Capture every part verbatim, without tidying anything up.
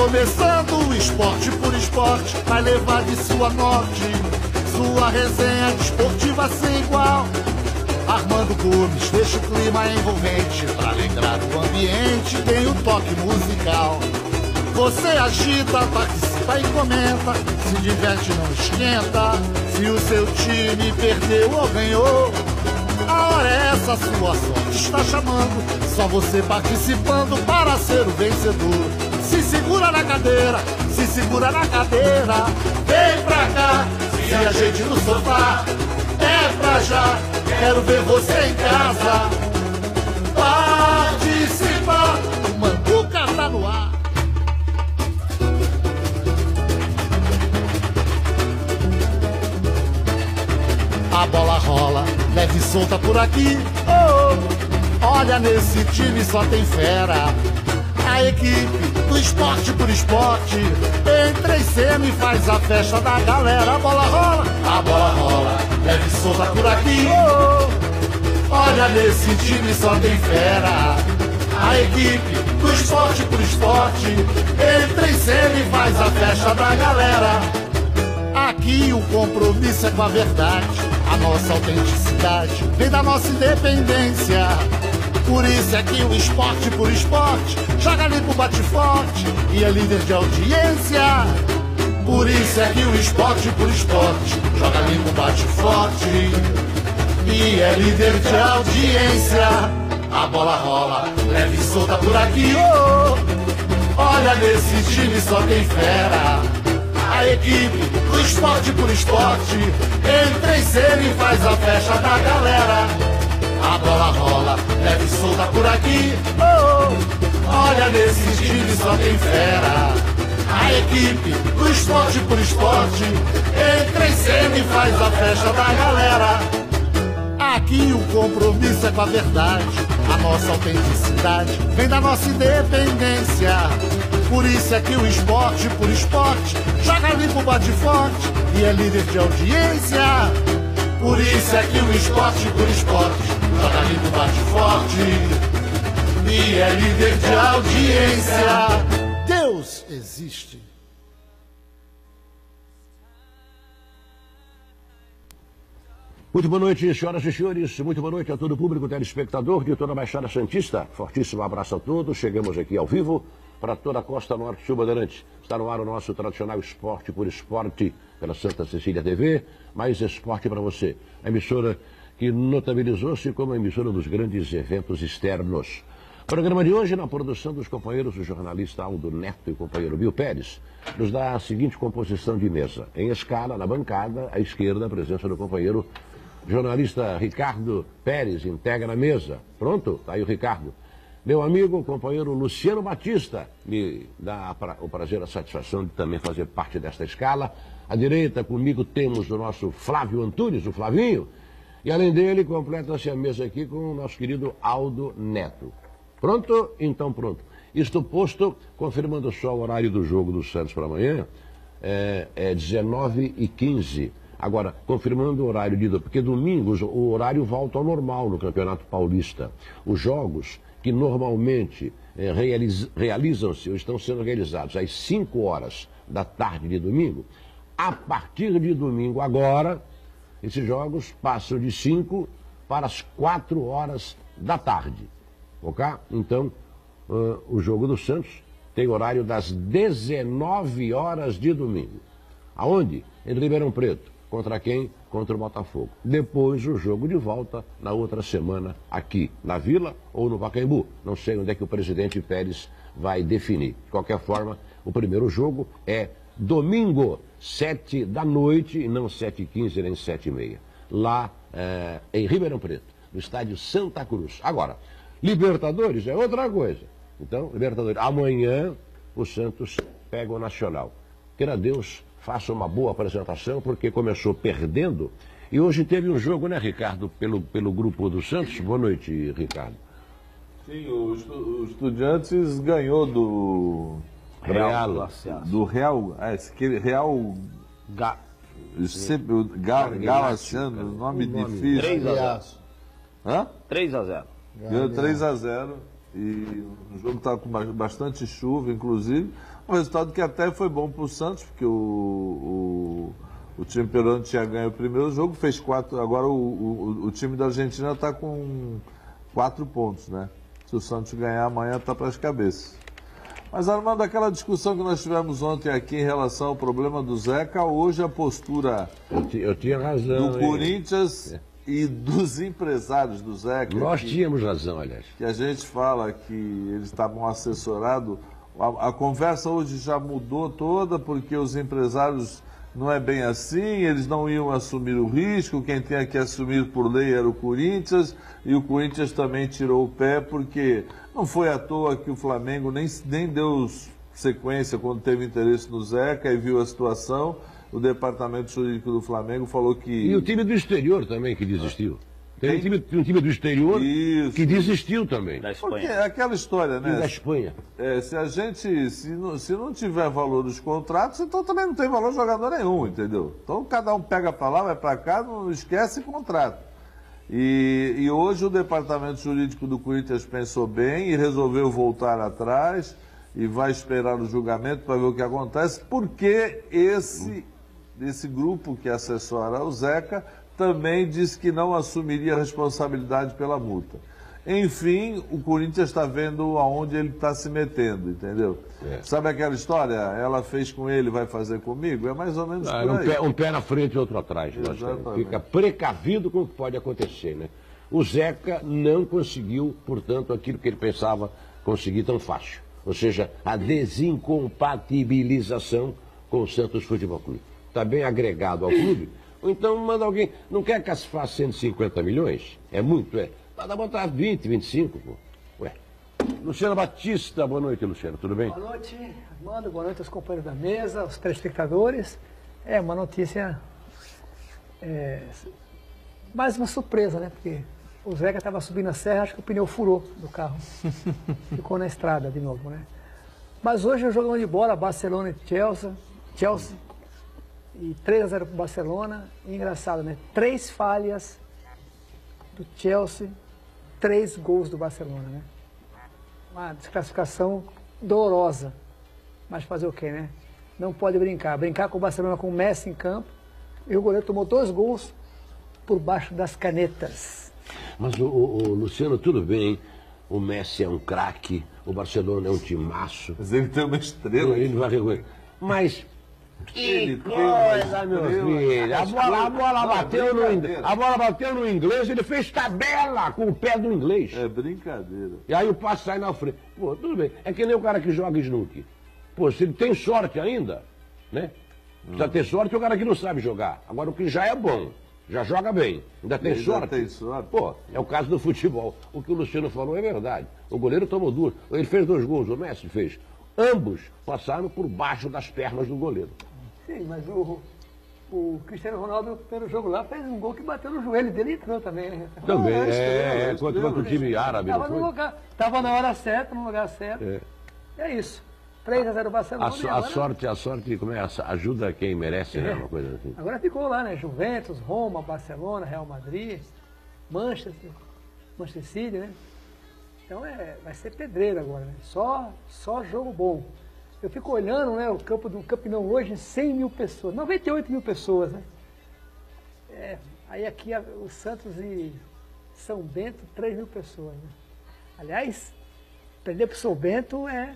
começando o Esporte por Esporte, vai levar de sul a norte sua resenha desportiva sem igual. Armando Gomes deixa o clima envolvente, pra lembrar o ambiente tem o toque musical. Você agita, participa e comenta, se diverte, não esquenta, se o seu time perdeu ou ganhou. A hora é essa, sua sorte está chamando, só você participando para ser o vencedor. Se segura na cadeira, se segura na cadeira, vem pra cá, se ajeite no sofá, é pra já, quero ver você em casa. Participa, o Manduca tá no ar. A bola rola, leve e solta por aqui. Oh, olha, nesse time só tem fera. A equipe do Esporte por Esporte entra em cena e faz a festa da galera. A bola rola, a bola rola, leve e solta por aqui. Oh, olha, nesse time só tem fera. A equipe do Esporte por Esporte entra em cena e faz a festa da galera. Aqui o compromisso é com a verdade, a nossa autenticidade vem da nossa independência. Por isso é que o Esporte por Esporte joga limpo, bate forte e é líder de audiência. Por isso é que o Esporte por Esporte joga limpo, bate forte e é líder de audiência. A bola rola, leve e solta por aqui. Oh, olha, nesse time só tem fera. A equipe do Esporte por Esporte entra em cena e faz a festa da galera. A bola rola, leve e solta por aqui. Oh, olha, nesse time só tem fera. A equipe do Esporte por Esporte entra em cena e faz a festa da galera. Aqui o compromisso é com a verdade, a nossa autenticidade vem da nossa independência. Por isso é que o Esporte por Esporte joga limpo, bate forte e é líder de audiência. Por isso é que o Esporte por Esporte joga limpo, bate forte e é líder de audiência. Deus existe. Muito boa noite, senhoras e senhores. Muito boa noite a todo o público telespectador de toda a Baixada Santista. Fortíssimo abraço a todos. Chegamos aqui ao vivo para toda a costa norte sul Bandeirante. Está no ar o nosso tradicional Esporte por Esporte pela Santa Cecília T V. Mais esporte para você. A emissora que notabilizou-se como a emissora dos grandes eventos externos. Programa de hoje, na produção dos companheiros, o jornalista Aldo Neto e o companheiro Bill Pérez, nos dá a seguinte composição de mesa. Em escala, na bancada, à esquerda, a presença do companheiro jornalista Ricardo Pérez, integra a mesa. Pronto? Está aí o Ricardo. Meu amigo, o companheiro Luciano Batista, me dá o prazer, a satisfação de também fazer parte desta escala. À direita, comigo, temos o nosso Flávio Antunes, o Flavinho. E além dele, completa-se a mesa aqui com o nosso querido Aldo Neto. Pronto? Então pronto. Isto posto, confirmando só o horário do jogo do Santos para amanhã, é, é dezenove e quinze. Agora, confirmando o horário de... Porque domingo o horário volta ao normal no Campeonato Paulista. Os jogos que normalmente é, realiz, realizam-se ou estão sendo realizados às cinco horas da tarde de domingo, a partir de domingo agora, esses jogos passam de cinco para as quatro horas da tarde. Ok? Então, uh, o jogo do Santos tem horário das dezenove horas de domingo. Aonde? Em Ribeirão Preto. Contra quem? Contra o Botafogo. Depois o jogo de volta na outra semana aqui na Vila ou no Pacaembu. Não sei onde é que o presidente Pérez vai definir. De qualquer forma, o primeiro jogo é domingo, sete da noite, e não sete e quinze nem sete e meia. Lá é, em Ribeirão Preto, no estádio Santa Cruz. Agora, Libertadores é outra coisa. Então, Libertadores, amanhã o Santos pega o Nacional. Queira Deus, faça uma boa apresentação, porque começou perdendo. E hoje teve um jogo, né, Ricardo, pelo, pelo grupo do Santos. Boa noite, Ricardo. Sim, o, o Estudiantes ganhou do Real. Real do Real, é, aquele Real Ga, sempre, o Ga, Galaciano, nome, nome difícil. três a zero. Hã? três a zero. Ganhou três a zero. E o jogo estava com bastante chuva, inclusive. Um resultado que até foi bom para o Santos, porque o, o, o time peruano tinha ganho o primeiro jogo, fez quatro. Agora o, o, o time da Argentina está com quatro pontos, né? Se o Santos ganhar amanhã, está para as cabeças. Mas, Armando, aquela discussão que nós tivemos ontem aqui em relação ao problema do Zeca, hoje a postura Eu, eu tinha razão. do hein? Corinthians É. e dos empresários do Zeca. Nós que, tínhamos razão, aliás. que a gente fala que eles estavam assessorados. A, a conversa hoje já mudou toda, porque os empresários não é bem assim, eles não iam assumir o risco, quem tinha que assumir por lei era o Corinthians, e o Corinthians também tirou o pé, porque não foi à toa que o Flamengo nem, nem deu sequência quando teve interesse no Zeca e viu a situação. O departamento jurídico do Flamengo falou que... E o time do exterior também que desistiu. Tem um Quem? time, um time do exterior Isso. que desistiu também. Da Porque Espanha. é aquela história, Time da né? Espanha. É, se a gente, se não, se não tiver valor os contratos, então também não tem valor jogador nenhum, entendeu? Então cada um pega para lá, vai para cá, não esquece contrato. E, e hoje o departamento jurídico do Corinthians pensou bem e resolveu voltar atrás e vai esperar o julgamento para ver o que acontece, porque esse, esse grupo que assessora o Zeca também disse que não assumiria a responsabilidade pela multa. Enfim, o Corinthians está vendo aonde ele está se metendo, entendeu? É. Sabe aquela história? Ela fez com ele, vai fazer comigo? É mais ou menos Ah, por um, aí. pé, um pé na frente e outro atrás. logicamente. Exatamente. Fica precavido com o que pode acontecer, né? O Zeca não conseguiu, portanto, aquilo que ele pensava conseguir tão fácil. Ou seja, a desincompatibilização com o Santos Futebol Clube. Está bem agregado ao clube. Ou então manda alguém, não quer que se faça cento e cinquenta milhões? É muito, é. Manda botar vinte, vinte e cinco, pô. Ué. Luciano Batista, boa noite, Luciano, tudo bem? Boa noite, Armando, boa noite aos companheiros da mesa, aos telespectadores. É uma notícia, é, mais uma surpresa, né? Porque o Zeca estava subindo a serra, acho que o pneu furou do carro. Ficou na estrada de novo, né? Mas hoje o jogão de bola, Barcelona e Chelsea, Chelsea, e três a zero para o Barcelona. E engraçado, né? Três falhas do Chelsea, três gols do Barcelona, né? Uma desclassificação dolorosa. Mas fazer o quê, né? Não pode brincar. Brincar com o Barcelona com o Messi em campo. E o goleiro tomou dois gols por baixo das canetas. Mas, o, o, o Luciano, tudo bem, o Messi é um craque, o Barcelona é um timaço. Mas ele tem uma estrela. Ele vai reconhecer. Mas, que Ele tem coisa, uma meu estrela. filho. A bola, a bola Não, bateu no inglês. brincadeira. A bola bateu no inglês, ele fez tabela com o pé do inglês. É brincadeira. E aí o passe sai na frente. Pô, tudo bem. É que nem o cara que joga snooker. Pô, se ele tem sorte ainda, né? Precisa ter sorte o cara que não sabe jogar. Agora o que já é bom, já joga bem, ainda tem Ainda sorte. tem sorte. Pô, é o caso do futebol. O que o Luciano falou é verdade. O goleiro tomou duas. Ele fez dois gols, o Messi fez. Ambos passaram por baixo das pernas do goleiro. Sim, mas o, o Cristiano Ronaldo, pelo jogo lá, fez um gol que bateu no joelho dele e entrou também, né? Também, Ah, é estrela, é, é contra, estrela. contra o time árabe, não Tava no foi? lugar, tava na hora certa, no lugar certo. É. É isso. três a zero Barcelona. A, so- e a agora, sorte, a sorte, como é? Ajuda quem merece, né? Uma coisa assim. agora ficou lá, né? Juventus, Roma, Barcelona, Real Madrid, Manchester, Manchester City, né? Então é, vai ser pedreiro agora, né? Só, só jogo bom. Eu fico olhando, né, o campo do Campeonato hoje, cem mil pessoas, noventa e oito mil pessoas, né? É, aí aqui a- o Santos e São Bento, três mil pessoas, né? Aliás, perder para o São Bento é,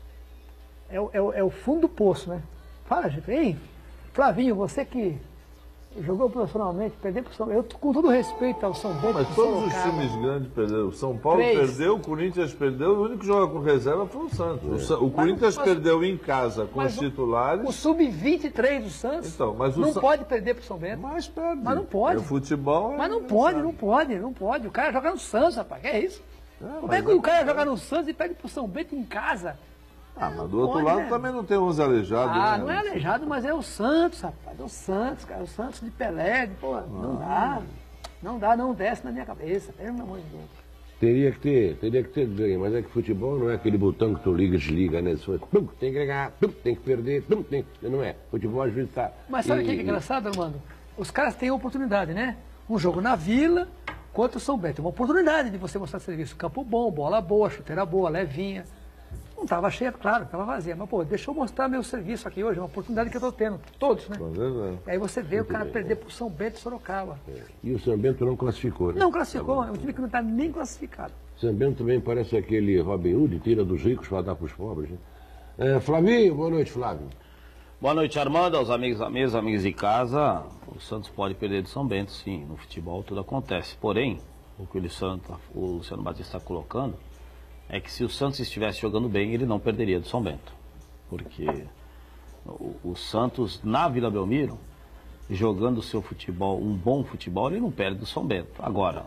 é, o- é, o- é o fundo do poço, né? Fala, gente, hein? Flavinho, você que jogou profissionalmente, perder para o São Bento, eu, com todo respeito ao São Bento, Mas que todos os Sorocaba, times grandes perderam. O São Paulo Três. perdeu, o Corinthians perdeu, o único que joga com reserva foi o Santos. O, Sa- o Corinthians mas- perdeu em casa com mas os o- titulares. o sub vinte e três do Santos Então, mas o não Sa- pode perder para o São Bento. Mas perde. Mas não pode. O futebol é Mas não engraçado. pode, não pode, não pode. O cara joga no Santos, rapaz, que é isso? Como mas é que é- o cara joga no Santos e perde pro São Bento em casa? Ah, mas do outro Pode, lado né? também não tem onze aleijados. Ah, né? não é aleijado, mas é o Santos, rapaz. É o Santos, cara. O Santos de Pelé, de- pô, não dá. Não dá, não desce na minha cabeça. Pelo amor de Deus. Teria que ter, teria que ter ganho, mas é que futebol não é aquele botão que tu liga e desliga, né? Se for, pum, tem que ganhar, pum, tem que perder, pum, tem que... Não é. Futebol às vezes tá... Mas sabe o e- que é engraçado, Armando? Os caras têm oportunidade, né? Um jogo na Vila contra o São Bento. Uma oportunidade de você mostrar serviço. Campo bom, bola boa, chuteira boa, levinha. Não estava cheia, claro, estava vazia. Mas, pô, deixa eu mostrar meu serviço aqui hoje, uma oportunidade que eu estou tendo. Todos, né? E aí você vê o cara perder para o São Bento e Sorocaba. É. E o São Bento não classificou, né? Não classificou, é um time que não está nem classificado. São Bento também parece aquele Robin Hood, tira dos ricos para dar para os pobres, né? É, Flavinho, boa noite, Flávio. Boa noite, Armando, aos amigos da mesa, amigos de casa. O Santos pode perder do São Bento, sim. No futebol tudo acontece. Porém, o que o Luciano, o Luciano Batista está colocando é que se o Santos estivesse jogando bem, ele não perderia do São Bento. Porque o, o Santos, na Vila Belmiro, jogando o seu futebol, um bom futebol, ele não perde do São Bento. Agora,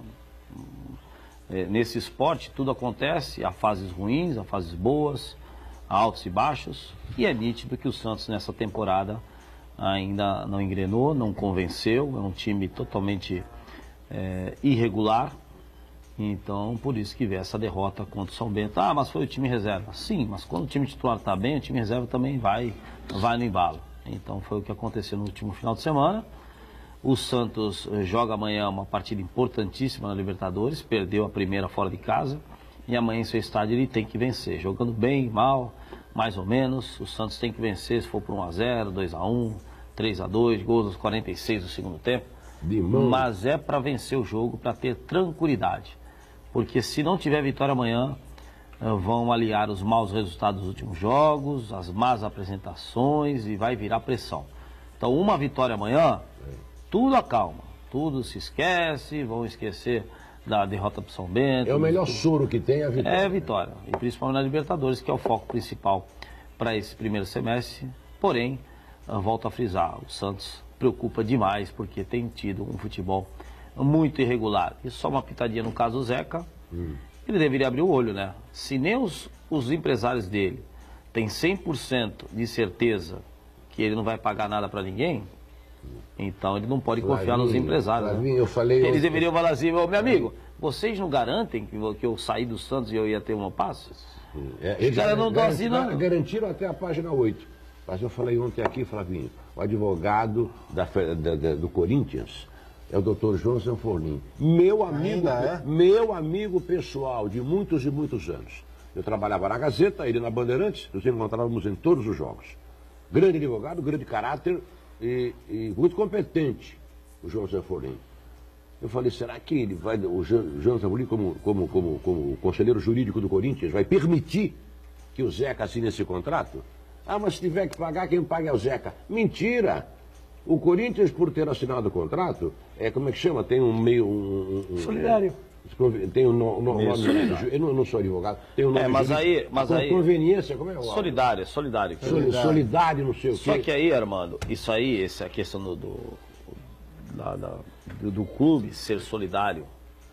é, nesse esporte tudo acontece, há fases ruins, há fases boas, há altos e baixos, e é nítido que o Santos nessa temporada ainda não engrenou, não convenceu, é um time totalmente é, irregular. Então, por isso que vê essa derrota contra o São Bento. Ah, mas foi o time reserva. Sim, mas quando o time titular está bem, o time reserva também vai, vai no embalo. Então, foi o que aconteceu no último final de semana. O Santos joga amanhã uma partida importantíssima na Libertadores, perdeu a primeira fora de casa, e amanhã em seu estádio ele tem que vencer. Jogando bem, mal, mais ou menos, o Santos tem que vencer se for por um a zero, dois a um, três a dois, gols aos quarenta e seis do segundo tempo. Mas é para vencer o jogo, para ter tranquilidade. Porque se não tiver vitória amanhã, vão aliar os maus resultados dos últimos jogos, as más apresentações e vai virar pressão. Então, uma vitória amanhã, tudo acalma, tudo se esquece, vão esquecer da derrota para o São Bento. É o melhor soro que tem a vitória. É a vitória, e principalmente na Libertadores, que é o foco principal para esse primeiro semestre. Porém, volto a frisar, o Santos preocupa demais porque tem tido um futebol muito irregular. E só uma pitadinha no caso do Zeca, hum. ele deveria abrir o olho, né? Se nem os, os empresários dele têm cem por cento de certeza que ele não vai pagar nada para ninguém, então ele não pode Flavinho, confiar nos empresários. Flavinho, né? eu falei, Eles eu... deveriam falar assim, meu amigo, vocês não garantem que, que eu saí do Santos e eu ia ter uma passe? É, eles já não dão assim, não. Garantiram até a página oito. Mas eu falei ontem aqui, Flavinho, o advogado da, da, da, do Corinthians é o doutor João Zanfornin. Meu amigo, é? meu amigo pessoal de muitos e muitos anos. Eu trabalhava na Gazeta, ele na Bandeirantes, nos encontrávamos em todos os jogos. Grande advogado, grande caráter e, e muito competente, o João Zanfornin. Eu falei, será que ele vai, o João Zanfornin, como, como, como, como conselheiro jurídico do Corinthians, vai permitir que o Zeca assine esse contrato? Ah, mas se tiver que pagar, quem paga é o Zeca. Mentira! O Corinthians, por ter assinado o contrato, é, como é que chama? Tem um meio... Um, um, solidário. É, tem um no, no, nome... Eu não, não sou advogado. Tem um nome é, mas aí... Mas aí conveniência, como é o Solidário, solidário. Solidário, solidário não sei o quê. Só que aí, Armando, isso aí, essa questão do, do, da, da, do, do clube ser solidário,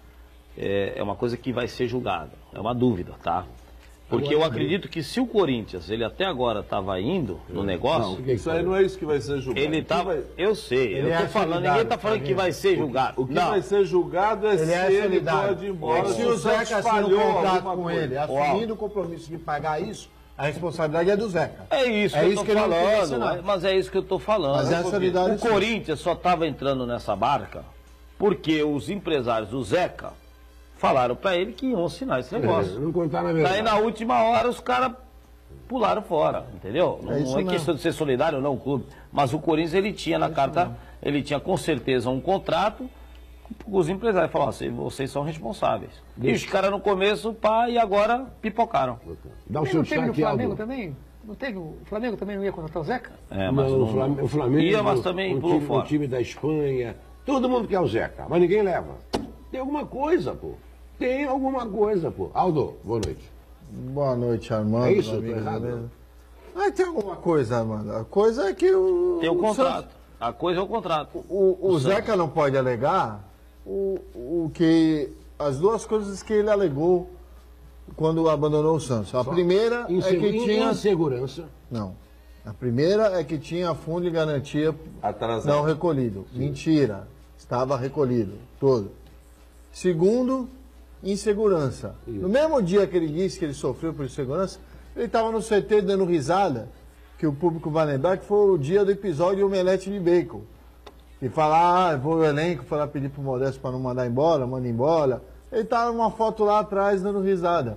é, é uma coisa que vai ser julgada. É uma dúvida, tá? Porque eu acredito que se o Corinthians, ele até agora estava indo no negócio... Não, isso aí não é isso que vai ser julgado. Ele estava... Vai... Eu sei, ele eu estou é falando, ninguém está falando que vai ser julgado. O que não. vai ser julgado é ele se é ele pode ir embora. Se o Zeca assinou um contrato com coisa. ele, assumindo o compromisso de pagar isso, a responsabilidade é do Zeca. É isso é que isso eu estou falando, mas é isso que eu estou falando. Mas é o Corinthians só estava entrando nessa barca porque os empresários do Zeca falaram para ele que iam assinar esse negócio. É, não contaram a verdade. Daí na última hora os caras pularam fora, entendeu? Não é, não é questão de ser solidário ou não, o clube. Mas o Corinthians, ele tinha na é carta, mesmo. ele tinha com certeza um contrato com os empresários. Falaram assim, vocês são responsáveis. Deixa. E os caras no começo, pá, e agora pipocaram. Dá o seu não teve no Flamengo Aldo. também? Não teve, o Flamengo também não ia contratar o Zeca? É, mas não, o Flamengo, o Flamengo ia, mas também um pulou time, fora. O time da Espanha, todo mundo quer o Zeca, mas ninguém leva. Tem alguma coisa, pô. Tem alguma coisa, pô. Aldo, boa noite. Boa noite, Armando. É isso, eu tô errado? Ah, tem alguma coisa, Armando. A coisa é que o... Tem o, o contrato. Santos... A coisa é o contrato. O, o, o Zeca não pode alegar o, o que... As duas coisas que ele alegou quando abandonou o Santos. A Só primeira insegu... é que tinha... Insegurança. Não. A primeira é que tinha fundo de garantia Atrasado. não recolhido. Sim. Mentira. Estava recolhido. Todo. Segundo... insegurança. Isso. No mesmo dia que ele disse que ele sofreu por insegurança, ele estava no C T dando risada, que o público vai lembrar que foi o dia do episódio Omelete de Bacon. E falar, ah, vou o elenco, falar, pedir pro Modesto para não mandar embora, manda embora. Ele estava numa foto lá atrás dando risada.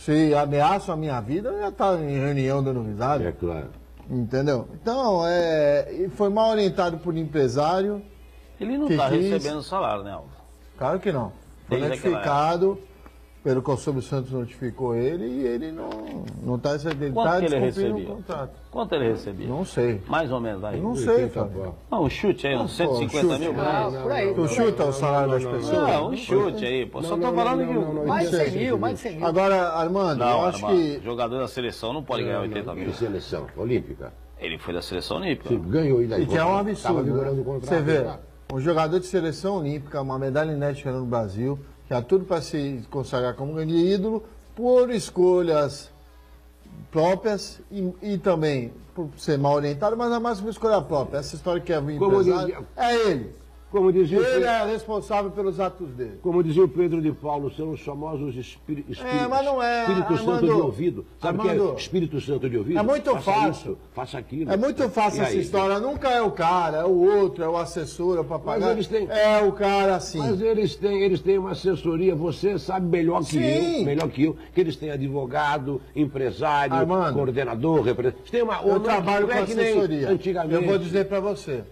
Se ameaçam a minha vida, eu ia estar em reunião dando risada. É claro. Entendeu? Então, é, foi mal orientado por empresário. Ele não que está quis- recebendo salário, né, Aldo? Claro que não. Foi Desde aquela notificado, pelo que o Silvio Santos notificou ele, e ele não não está recebendo. Quanto Está que ele descumprindo o recebia? contrato. Quanto ele recebia? Não sei. Mais ou menos, vai. Não sei, oitenta Fábio. pau. Não, um chute aí, uns cento e cinquenta chute. mil. Não, Não, por aí. Tu por aí. chuta o salário das não, não, pessoas? não, um chute aí, pô. Só Não, tô não, falando não, que... não, não, Mais de isso é cem mil, mais de cem mil. Agora, Armando, Não, eu acho Armando, que. jogador da seleção não pode ganhar oitenta mil. De seleção olímpica. Ele foi da seleção olímpica. Sim, ganhou e daí. E que é um Tava absurdo. vigorando Né? o contrato. Você vê, tá? um jogador de seleção olímpica, uma medalha inédita no Brasil, que há tudo para se consagrar como grande ídolo, por escolhas próprias e, e também por ser mal orientado, mas a máxima escolha própria. Essa história que é o Como empresário, dizia- é ele. Como dizia, o Ele Pedro, é responsável pelos atos dele. como dizia o Pedro de Paulo, são os famosos espí- espíritos. É, mas não é, Espírito Santo Armando, de ouvido. Sabe o que é Armando, Espírito Santo de ouvido? é muito faça fácil. Isso, faça aquilo. É muito fácil E essa aí? história. Nunca é o cara, é o outro, é o assessor, é o papagaio. eles têm- É o cara assim. Mas eles têm, eles têm uma assessoria, você sabe melhor que Sim. eu, melhor que eu, que eles têm advogado, empresário, Armando, coordenador, representante. Eles têm uma, Eu não é que- trabalho não com é que nem assessoria. Antigamente. Eu vou dizer para você.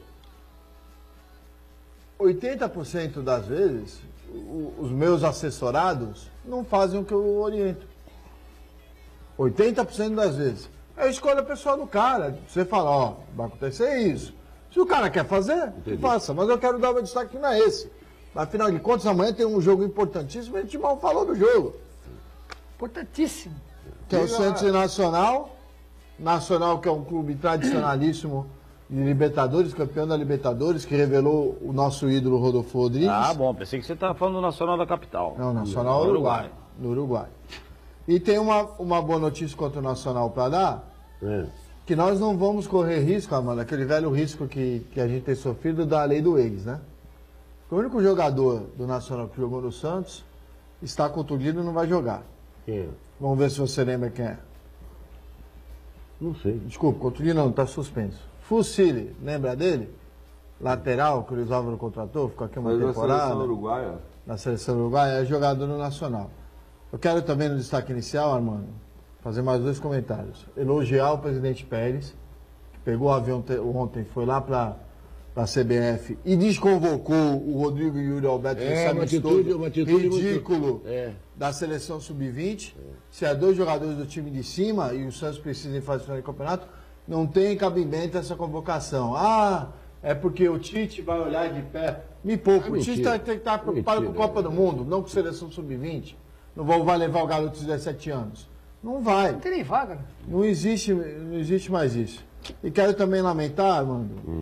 oitenta por cento das vezes, o- os meus assessorados não fazem o que eu oriento. oitenta por cento das vezes. Eu escolho a pessoa do cara. Você fala, ó, vai acontecer isso. Se o cara quer fazer, faça. Mas eu quero dar o destaque que não é esse. Afinal de contas, amanhã tem um jogo importantíssimo, a gente mal falou do jogo. Importantíssimo. Que é o Santos e Nacional. Nacional, que é um clube tradicionalíssimo de Libertadores, campeão da Libertadores, que revelou o nosso ídolo Rodolfo Rodrigues. Ah, bom, pensei que você estava falando do Nacional da Capital. Não, Nacional No Uruguai. No Uruguai. E tem uma, uma boa notícia contra o Nacional para dar, É. que nós não vamos correr risco, Amanda, aquele velho risco que, que a gente tem sofrido da lei do ex, né? O único jogador do Nacional que jogou no Santos está contundido e não vai jogar. Quem é? Vamos ver se você lembra quem é. Não sei. Desculpa, contundido não, está suspenso. Fucile, lembra dele? Lateral, que o Luiz Álvaro contratou, ficou aqui uma Mas a temporada. seleção uruguaia. Na seleção uruguaia, é jogador no Nacional. Eu quero também, no destaque inicial, Armando, fazer mais dois comentários. Elogiar o presidente Pérez, que pegou o avião te- ontem, foi lá para a C B F e desconvocou o Rodrigo e o Yuri Alberto, É, esse uma amistoso atitude- uma atitude muito- ridículo É. da seleção sub vinte. Se é dois jogadores do time de cima e o Santos precisa fazer final de campeonato, não tem cabimento essa convocação. Ah, é porque o Tite vai olhar de pé. Me poupa. É o Tite mentira. tá- tem que estar preocupado Mentira, com a Copa é. do Mundo, não com seleção sub vinte. Não vou- vai levar o garoto de dezessete anos. Não vai. Não tem nem vaga, né? Não existe, não existe mais isso. E quero também lamentar, Armando, Hum.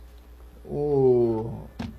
o,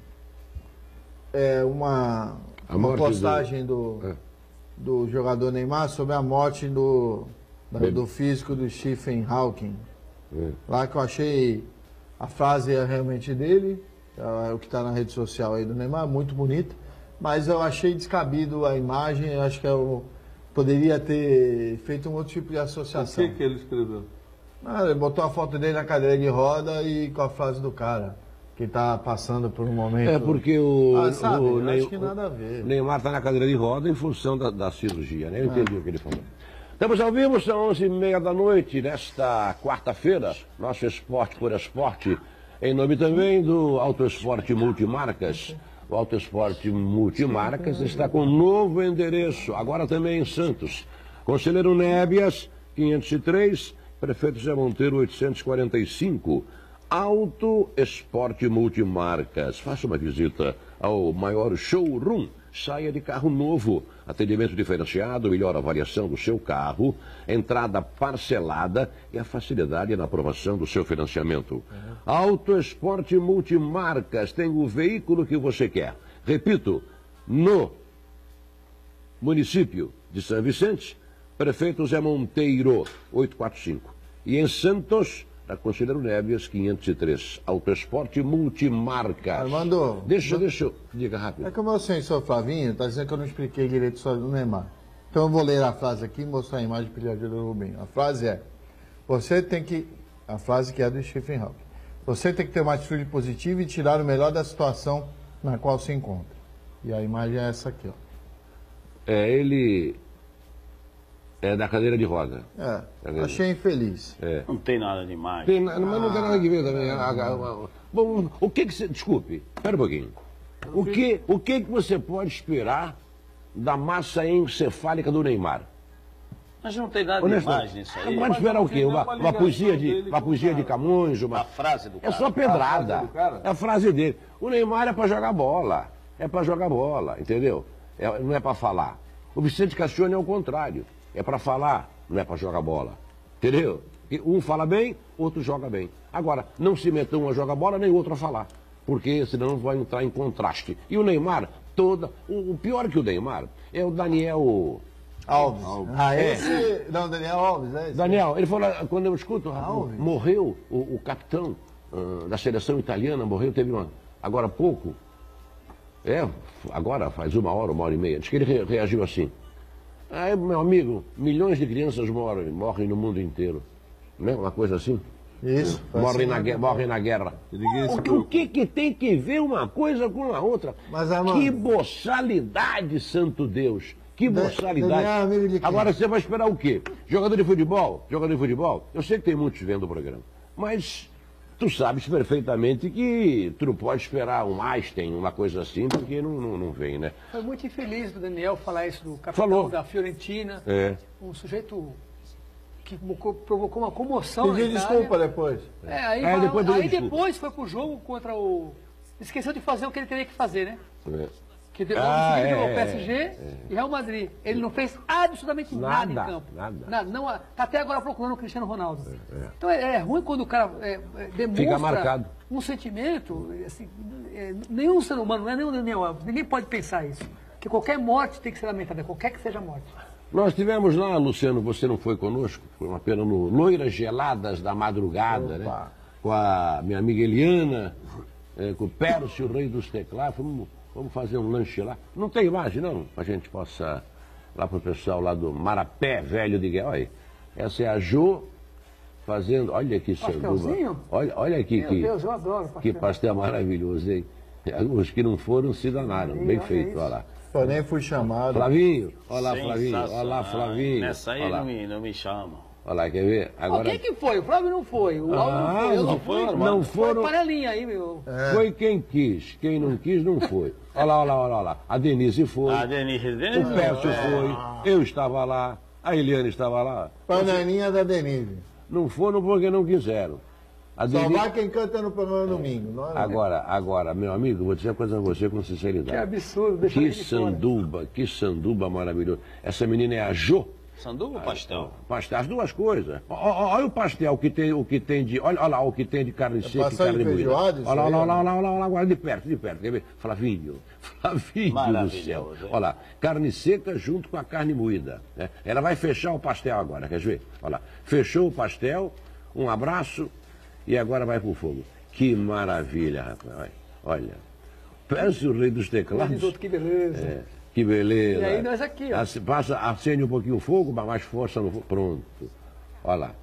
é, uma, A uma morte postagem do, É. do jogador Neymar sobre a morte do, da- Bem- do físico do Stephen Hawking. É. Lá que eu achei a frase é realmente dele, é o que está na rede social aí do Neymar, muito bonita, mas eu achei descabido a imagem, eu acho que eu poderia ter feito um outro tipo de O associação. que, que ele escreveu? Ah, ele botou a foto dele na cadeira de roda e com a frase do cara, que está passando por um momento... É porque o, Ah, sabe, o eu Ney- acho que nada a ver. o Neymar está na cadeira de roda em função da, da cirurgia, né? Eu entendi o que ele falou. Estamos ao vivo, são onze e meia da noite, nesta quarta-feira, nosso Esporte por Esporte, em nome também do Auto Esporte Multimarcas. O Auto Esporte Multimarcas está com um novo endereço, agora também em Santos. Conselheiro Nébias, quinhentos e três, Prefeito Zé Monteiro, oitocentos e quarenta e cinco. Auto Esporte Multimarcas. Faça uma visita ao maior showroom. Saia de carro novo. Atendimento diferenciado, melhor avaliação do seu carro, entrada parcelada e a facilidade na aprovação do seu financiamento. Auto Esporte Multimarcas tem o veículo que você quer. Repito, no município de São Vicente, Prefeito Zé Monteiro, oitocentos e quarenta e cinco. E em Santos, a Conselheiro Nébias, quinhentos e três. Autoesporte Multimarcas. Armando, Deixa, não- deixa eu... Diga rápido. É que o meu sensor Flavinho está dizendo que eu não expliquei direito a história do Neymar. Então eu vou ler a frase aqui e mostrar a imagem para ele ajudar o Rubinho. A frase é, você tem que... A frase que é do Stephen Hawking. Você tem que ter uma atitude positiva e tirar o melhor da situação na qual se encontra. E a imagem é essa aqui, ó. É, ele... É da cadeira de roda. É, Cadeira. achei infeliz. É. Não tem nada demais. Tem, mas não tem nada que ver também. Ah, ah, Bom, o que que você... Desculpe, espera um pouquinho. O que, o que que você pode esperar da massa encefálica do Neymar? Mas não tem nada demais nisso aí. Pode esperar o quê? Uma, uma poesia de, uma poesia de Camões, uma... A frase do É cara. só pedrada. A frase do cara? É a frase dele. O Neymar é pra jogar bola. É pra jogar bola, entendeu? É- não é pra falar. O Vicente Castione é o contrário. É pra falar, não é pra jogar bola. Entendeu? E um fala bem, outro joga bem. Agora, não se meta um a jogar bola, nem outro a falar. Porque senão vai entrar em contraste. E o Neymar, toda... O, o pior que o Neymar é o Daniel... Alves. Ah, esse... Não, Daniel Alves, é esse. Daniel, ele falou, quando eu escuto, Alves. morreu o, o capitão ah, da seleção italiana, morreu, teve uma... Agora há pouco, é, agora faz uma hora, uma hora e meia, diz que ele re- reagiu assim. Ah, meu amigo, milhões de crianças morrem, morrem no mundo inteiro. Né? Uma coisa assim. Isso. foi Morrem assim, na, né? guerra, morrem na guerra. E ninguém se O, que- o que que tem que ver uma coisa com a outra? Mas, Armando- Que boçalidade, santo Deus. Que Da- boçalidade. Daniel é amigo de quem? Agora você vai esperar o quê? Jogador de futebol? Jogador de futebol? Eu sei que tem muitos vendo o programa. Mas tu sabes perfeitamente que tu não pode esperar um Einstein, uma coisa assim, porque não, não, não vem, né? Foi muito infeliz do Daniel falar isso do capitão Falou. da Fiorentina. É. Um sujeito que provocou- provocou uma comoção na Pediu Itália. desculpa depois. É, aí, É, vai- depois pediu aí desculpa. depois foi pro jogo contra o... Esqueceu de fazer o que ele teria que fazer, né? É. Que deu, Ah, decidiu é, o P S G é, e Real Madrid. Ele não fez absolutamente nada, Nada, em campo. nada. Não, tá até agora procurando o Cristiano Ronaldo. Então é, é ruim quando o cara é, é, demonstra Fica marcado. um sentimento, assim, é, nenhum ser humano, não é nem o Daniel Alves, ninguém pode pensar isso. Que qualquer morte tem que ser lamentada, qualquer que seja a morte. Nós tivemos lá, Luciano, você não foi conosco, foi uma pena no Loiras Geladas da Madrugada, né? Com a minha amiga Eliana, eh, com o Pércio, o rei dos teclados, vamos, vamos fazer um lanche lá. Não tem imagem, não, a gente possa, lá pro pessoal lá do Marapé, velho de guerra, olha aí. Essa é a Jo fazendo, olha que sanduba. Pastelzinho? Olha, olha aqui Meu que, Deus, eu adoro pastel. que pastel maravilhoso, hein? Os que não foram se danaram, Aí, bem olha feito, isso. olha lá. Eu nem fui chamado. Flavinho, olha lá, Flavinho, olha lá, Sensacional. Flavinho. Nessa aí olha lá. não me, não me chamam. Olha lá, quer ver? Ó, Agora quem que foi? O Flávio não foi, o Aldo Ah, não foi, eu não não fui. foi, Armando. não foram- Foi panelinha aí, meu. foi quem quis, quem não quis não foi. Olha lá, olha lá, olha lá. A Denise foi, A Denise, Denise o Pércio foi, eu estava lá, a Eliane estava lá. Panelinha da Denise. Não foram porque não quiseram. A Só Denise... vai quem canta no programa domingo. Não é? Agora, agora, meu amigo, vou dizer uma coisa a você com sinceridade. Que absurdo, deixa Que ele de fora. sanduba, que sanduba maravilhoso. Essa menina é a Jo. Sanduba ou pastel? Pastel, as duas coisas. Ó, ó, Olha o pastel que tem, o que tem de. Olha, olha lá o que tem de carne seca e pastel de carne moída. feijoada, isso Olha lá, aí, olha lá, ó. olha lá, olha lá, olha lá, agora de perto, de perto. Quer ver? Flavinho, Flavinho do Maravilhoso, céu. é. Olha lá, carne seca junto com a carne moída. Né? Ela vai fechar o pastel agora, quer ver? Olha lá, fechou o pastel, um abraço e agora vai pro fogo. Que maravilha, rapaz. Olha, olha. Parece o rei dos teclados. Risoto, que beleza. É, que beleza. E aí nós aqui, ó. Ace- Passa, acende um pouquinho o fogo, mas mais força no fogo. Pronto. Olha lá.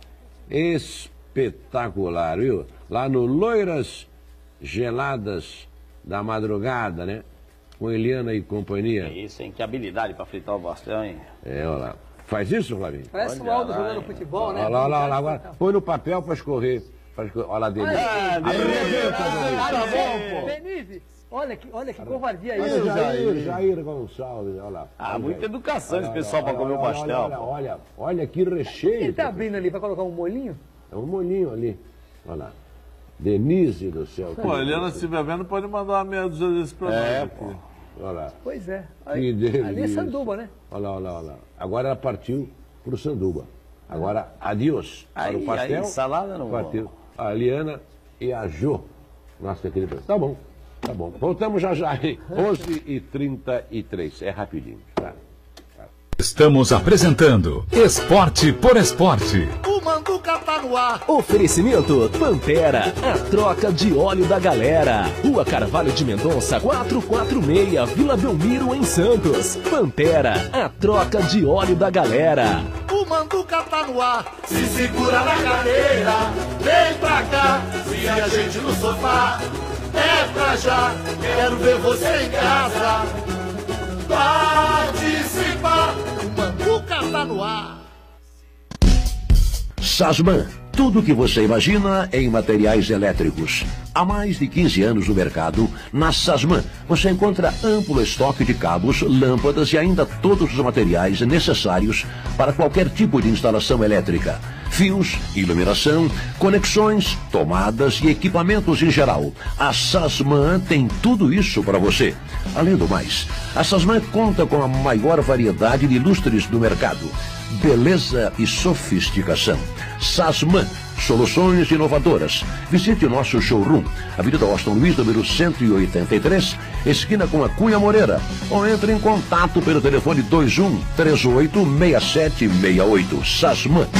Espetacular, viu? Lá no Loiras Geladas da Madrugada, né? Com Eliana e companhia. Isso, hein? Que habilidade pra fritar o pastel, hein? É, olha lá. Faz isso, Flavinho? Parece Olha o Aldo lá, jogando hein. futebol, né? Olha lá, olha lá, olha lá. Agora põe no papel para escorrer. Pra escorrer. Olha lá dele. Ah, Tá bom, pô. Denise, olha que, olha que covardia Olha isso. o Jair, Jair Gonçalves, olha lá. Ah, Olha, muita Jair. educação esse Olha, pessoal pra olha, comer o olha, pastel. Olha, pô. olha, olha que recheio. Ele tá abrindo ali pra colocar um molinho? É um molinho ali. Olha lá. Denise do céu. Pô, a Eliana, se estiver vendo, pode mandar uma meia dúzia desse pra É, nós pô. aqui. Olha lá. Pois é. Que Ali delícia. é sanduba, né? Olha lá, olha lá, olha lá. Agora ela partiu pro sanduba. Agora, adiós para Aí, o pastel. aí, salada não. Partiu a Liana e a Jo. Nossa querida. Tá bom, tá bom. Voltamos já já, hein? onze e trinta e três. É rapidinho, tá? Estamos apresentando Esporte por Esporte. O Manduca tá no ar. Oferecimento Pantera, a troca de óleo da galera. Rua Carvalho de Mendonça, quatrocentos e quarenta e seis, Vila Belmiro, em Santos. Pantera, a troca de óleo da galera. O Manduca tá no ar. Se segura na cadeira, vem pra cá. Se a gente no sofá, é pra já. Quero ver você em casa participar. O Manduca tá no ar. Sasman, tudo o que você imagina em materiais elétricos. Há mais de quinze anos no mercado, na Sasman você encontra amplo estoque de cabos, lâmpadas e ainda todos os materiais necessários para qualquer tipo de instalação elétrica. Fios, iluminação, conexões, tomadas e equipamentos em geral. A Sasman tem tudo isso para você. Além do mais, a Sasman conta com a maior variedade de lustres do mercado. Beleza e sofisticação. Sasman, soluções inovadoras. Visite o nosso showroom, Avenida Austin Luiz, número cento e oitenta e três, esquina com a Cunha Moreira. Ou entre em contato pelo telefone dois um três oito seis sete seis oito. Sasman.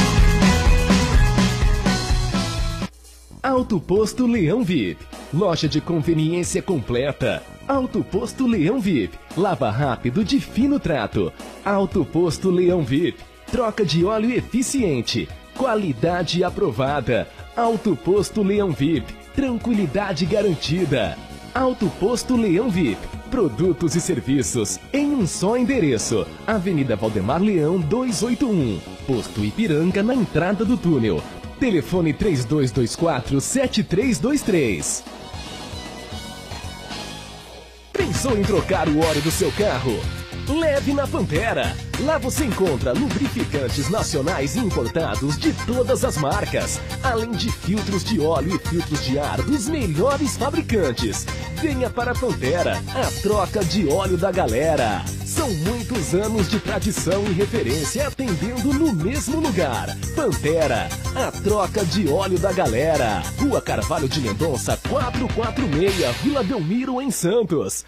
Auto Posto Leão V I P. Loja de conveniência completa. Auto Posto Leão V I P. Lava rápido de fino trato. Auto Posto Leão V I P. Troca de óleo eficiente. Qualidade aprovada. Auto Posto Leão V I P. Tranquilidade garantida. Auto Posto Leão V I P. Produtos e serviços em um só endereço. Avenida Valdemar Leão duzentos e oitenta e um. Posto Ipiranga, na entrada do túnel. Telefone três dois dois quatro, sete três dois três. Pensou em trocar o óleo do seu carro? Leve na Pantera. Lá você encontra lubrificantes nacionais e importados de todas as marcas, além de filtros de óleo e filtros de ar dos melhores fabricantes. Venha para a Pantera, a troca de óleo da galera. São muitos anos de tradição e referência atendendo no mesmo lugar. Pantera, a troca de óleo da galera. Rua Carvalho de Mendonça, quatrocentos e quarenta e seis, Vila Belmiro, em Santos.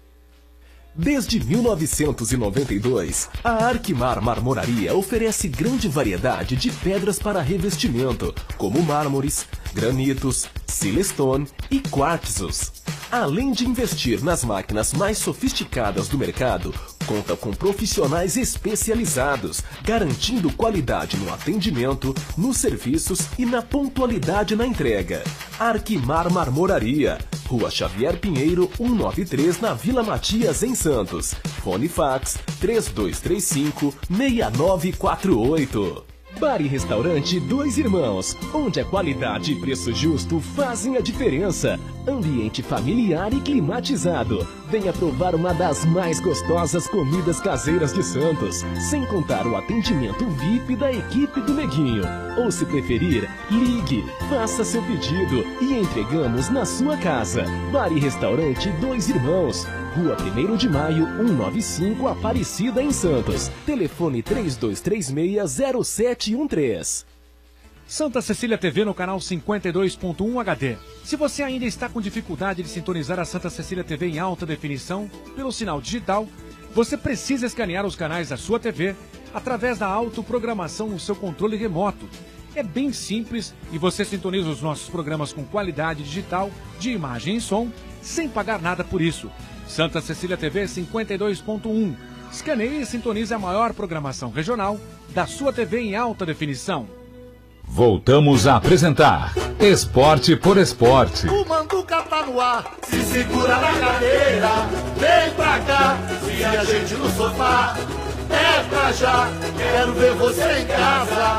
Desde mil novecentos e noventa e dois, a Arquimar Marmoraria oferece grande variedade de pedras para revestimento, como mármores, granitos, silestone e quartzos. Além de investir nas máquinas mais sofisticadas do mercado, conta com profissionais especializados, garantindo qualidade no atendimento, nos serviços e na pontualidade na entrega. Arquimar Marmoraria, Rua Xavier Pinheiro, cento e noventa e três, na Vila Matias, em Santos. Fone fax três dois três cinco, seis nove quatro oito. Bar e Restaurante Dois Irmãos, onde a qualidade e preço justo fazem a diferença. Ambiente familiar e climatizado. Venha provar uma das mais gostosas comidas caseiras de Santos, sem contar o atendimento V I P da equipe do Neguinho. Ou, se preferir, ligue, faça seu pedido e entregamos na sua casa. Bar e Restaurante Dois Irmãos, Rua primeiro de Maio, cento e noventa e cinco, Aparecida, em Santos. Telefone três dois três seis, zero sete um três. Santa Cecília T V no canal cinquenta e dois ponto um H D. Se você ainda está com dificuldade de sintonizar a Santa Cecília T V em alta definição pelo sinal digital, você precisa escanear os canais da sua T V através da autoprogramação no seu controle remoto. É bem simples e você sintoniza os nossos programas com qualidade digital, de imagem e som, sem pagar nada por isso. Santa Cecília T V cinquenta e dois ponto um. Escaneie e sintonize a maior programação regional da sua T V em alta definição. Voltamos a apresentar Esporte por Esporte. O Manduca tá no ar, se segura na cadeira, vem pra cá, se a gente no sofá, é pra já, quero ver você em casa,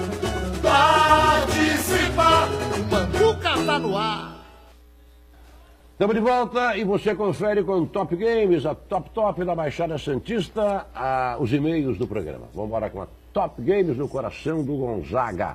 participar, o Manduca tá no ar. Estamos de volta e você confere com Top Games, a Top Top da Baixada Santista, a, os e-mails do programa. Vamos embora com a Top Games no coração do Gonzaga.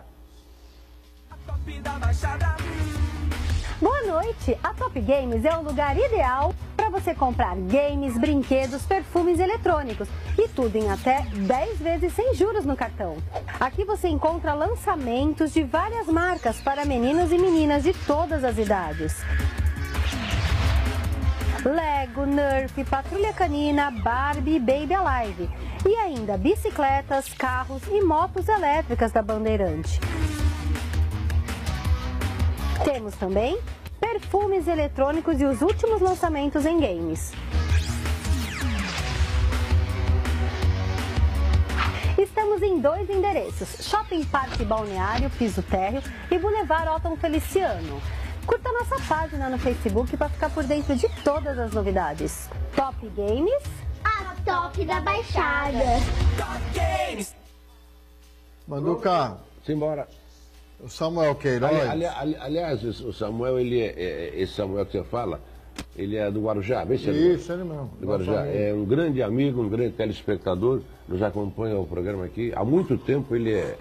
Boa noite! A Top Games é o lugar ideal para você comprar games, brinquedos, perfumes eletrônicos e tudo em até dez vezes sem juros no cartão. Aqui você encontra lançamentos de várias marcas para meninos e meninas de todas as idades. Lego, Nerf, Patrulha Canina, Barbie e Baby Alive. E ainda bicicletas, carros e motos elétricas da Bandeirante. Temos também perfumes eletrônicos e os últimos lançamentos em games. Estamos em dois endereços, Shopping Parque Balneário, Piso Térreo e Boulevard Otton Feliciano. Curta nossa página no Facebook para ficar por dentro de todas as novidades. Top Games, a top da Baixada. Manduca, Simbora. O Samuel Queiroz. Ali, ali, ali, aliás, o Samuel, ele é, é, esse Samuel que você fala, ele é do Guarujá, vê se ele Isso, ele mesmo. do Guarujá. É um grande amigo, um grande telespectador, nos acompanha o programa aqui. Há muito tempo ele é,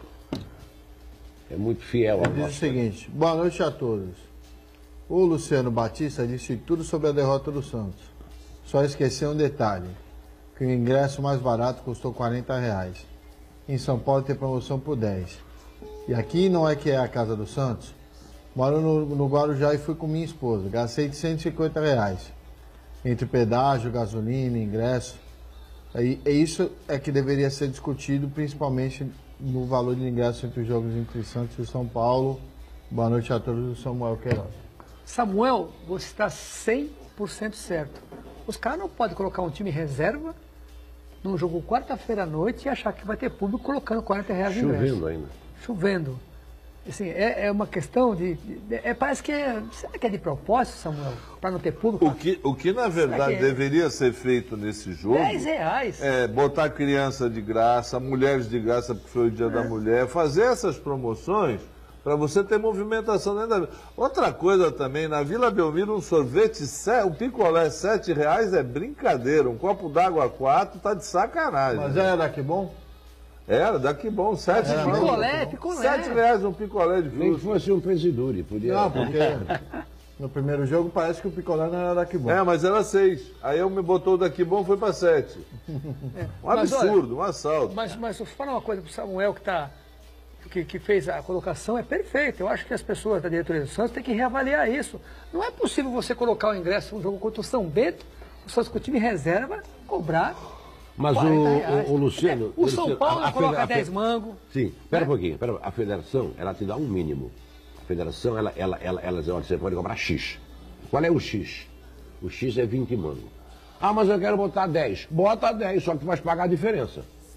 é muito fiel ao Ele diz nosso. o seguinte: boa noite a todos. O Luciano Batista disse tudo sobre a derrota do Santos. Só esqueceu um detalhe: que o ingresso mais barato custou quarenta reais. Em São Paulo tem promoção por dez. E aqui não é que é a casa do Santos. Moro no, no Guarujá e fui com minha esposa. Gastei de cento e cinquenta reais. Entre pedágio, gasolina, ingresso. E, e isso é que deveria ser discutido, principalmente no valor de ingresso entre os jogos entre Santos e São Paulo. Boa noite a todos, Samuel Queiroz. Samuel, você está cem por cento certo. Os caras não podem colocar um time reserva num jogo quarta-feira à noite e achar que vai ter público colocando quarenta reais de ingresso. Chovendo ainda. Chovendo. Assim, é, é uma questão de... de é, parece que é... Será que é de propósito, Samuel? Para não ter público? O que, o que na verdade, é? deveria ser feito nesse jogo... dez reais. É botar criança de graça, mulheres de graça, porque foi o dia é. da mulher. Fazer essas promoções para você ter movimentação dentro da... Outra coisa também, na Vila Belmiro, um sorvete, um picolé sete reais é brincadeira. Um copo d'água quatro tá de sacanagem. Mas era daqui bom? Era, daqui bom, sete reais. Picolé, picolé. Sete reais um picolé de fruta. Nem que fosse um pesiduri, podia. Não, porque no primeiro jogo parece que o picolé não era daqui bom. É, mas era seis. Aí eu me botou o daqui bom, foi para sete. É. Um absurdo, olha, um assalto. Mas, mas eu vou falar uma coisa pro Samuel que, tá, que, que fez a colocação, é perfeito. Eu acho que as pessoas da diretoria do Santos têm que reavaliar isso. Não é possível você colocar o ingresso no jogo contra o São Bento, o Santos com o time reserva, cobrar. Mas o, o, o Luciano... O São Luciano, Paulo a, a coloca dez fe... mangos. Sim, espera né? um pouquinho. Pera, a federação, ela te dá um mínimo. A federação, ela, ela, ela, ela diz, olha, você pode cobrar X. Qual é o X? O X é vinte mangos. Ah, mas eu quero botar dez. Bota dez, só que tu vai pagar a diferença.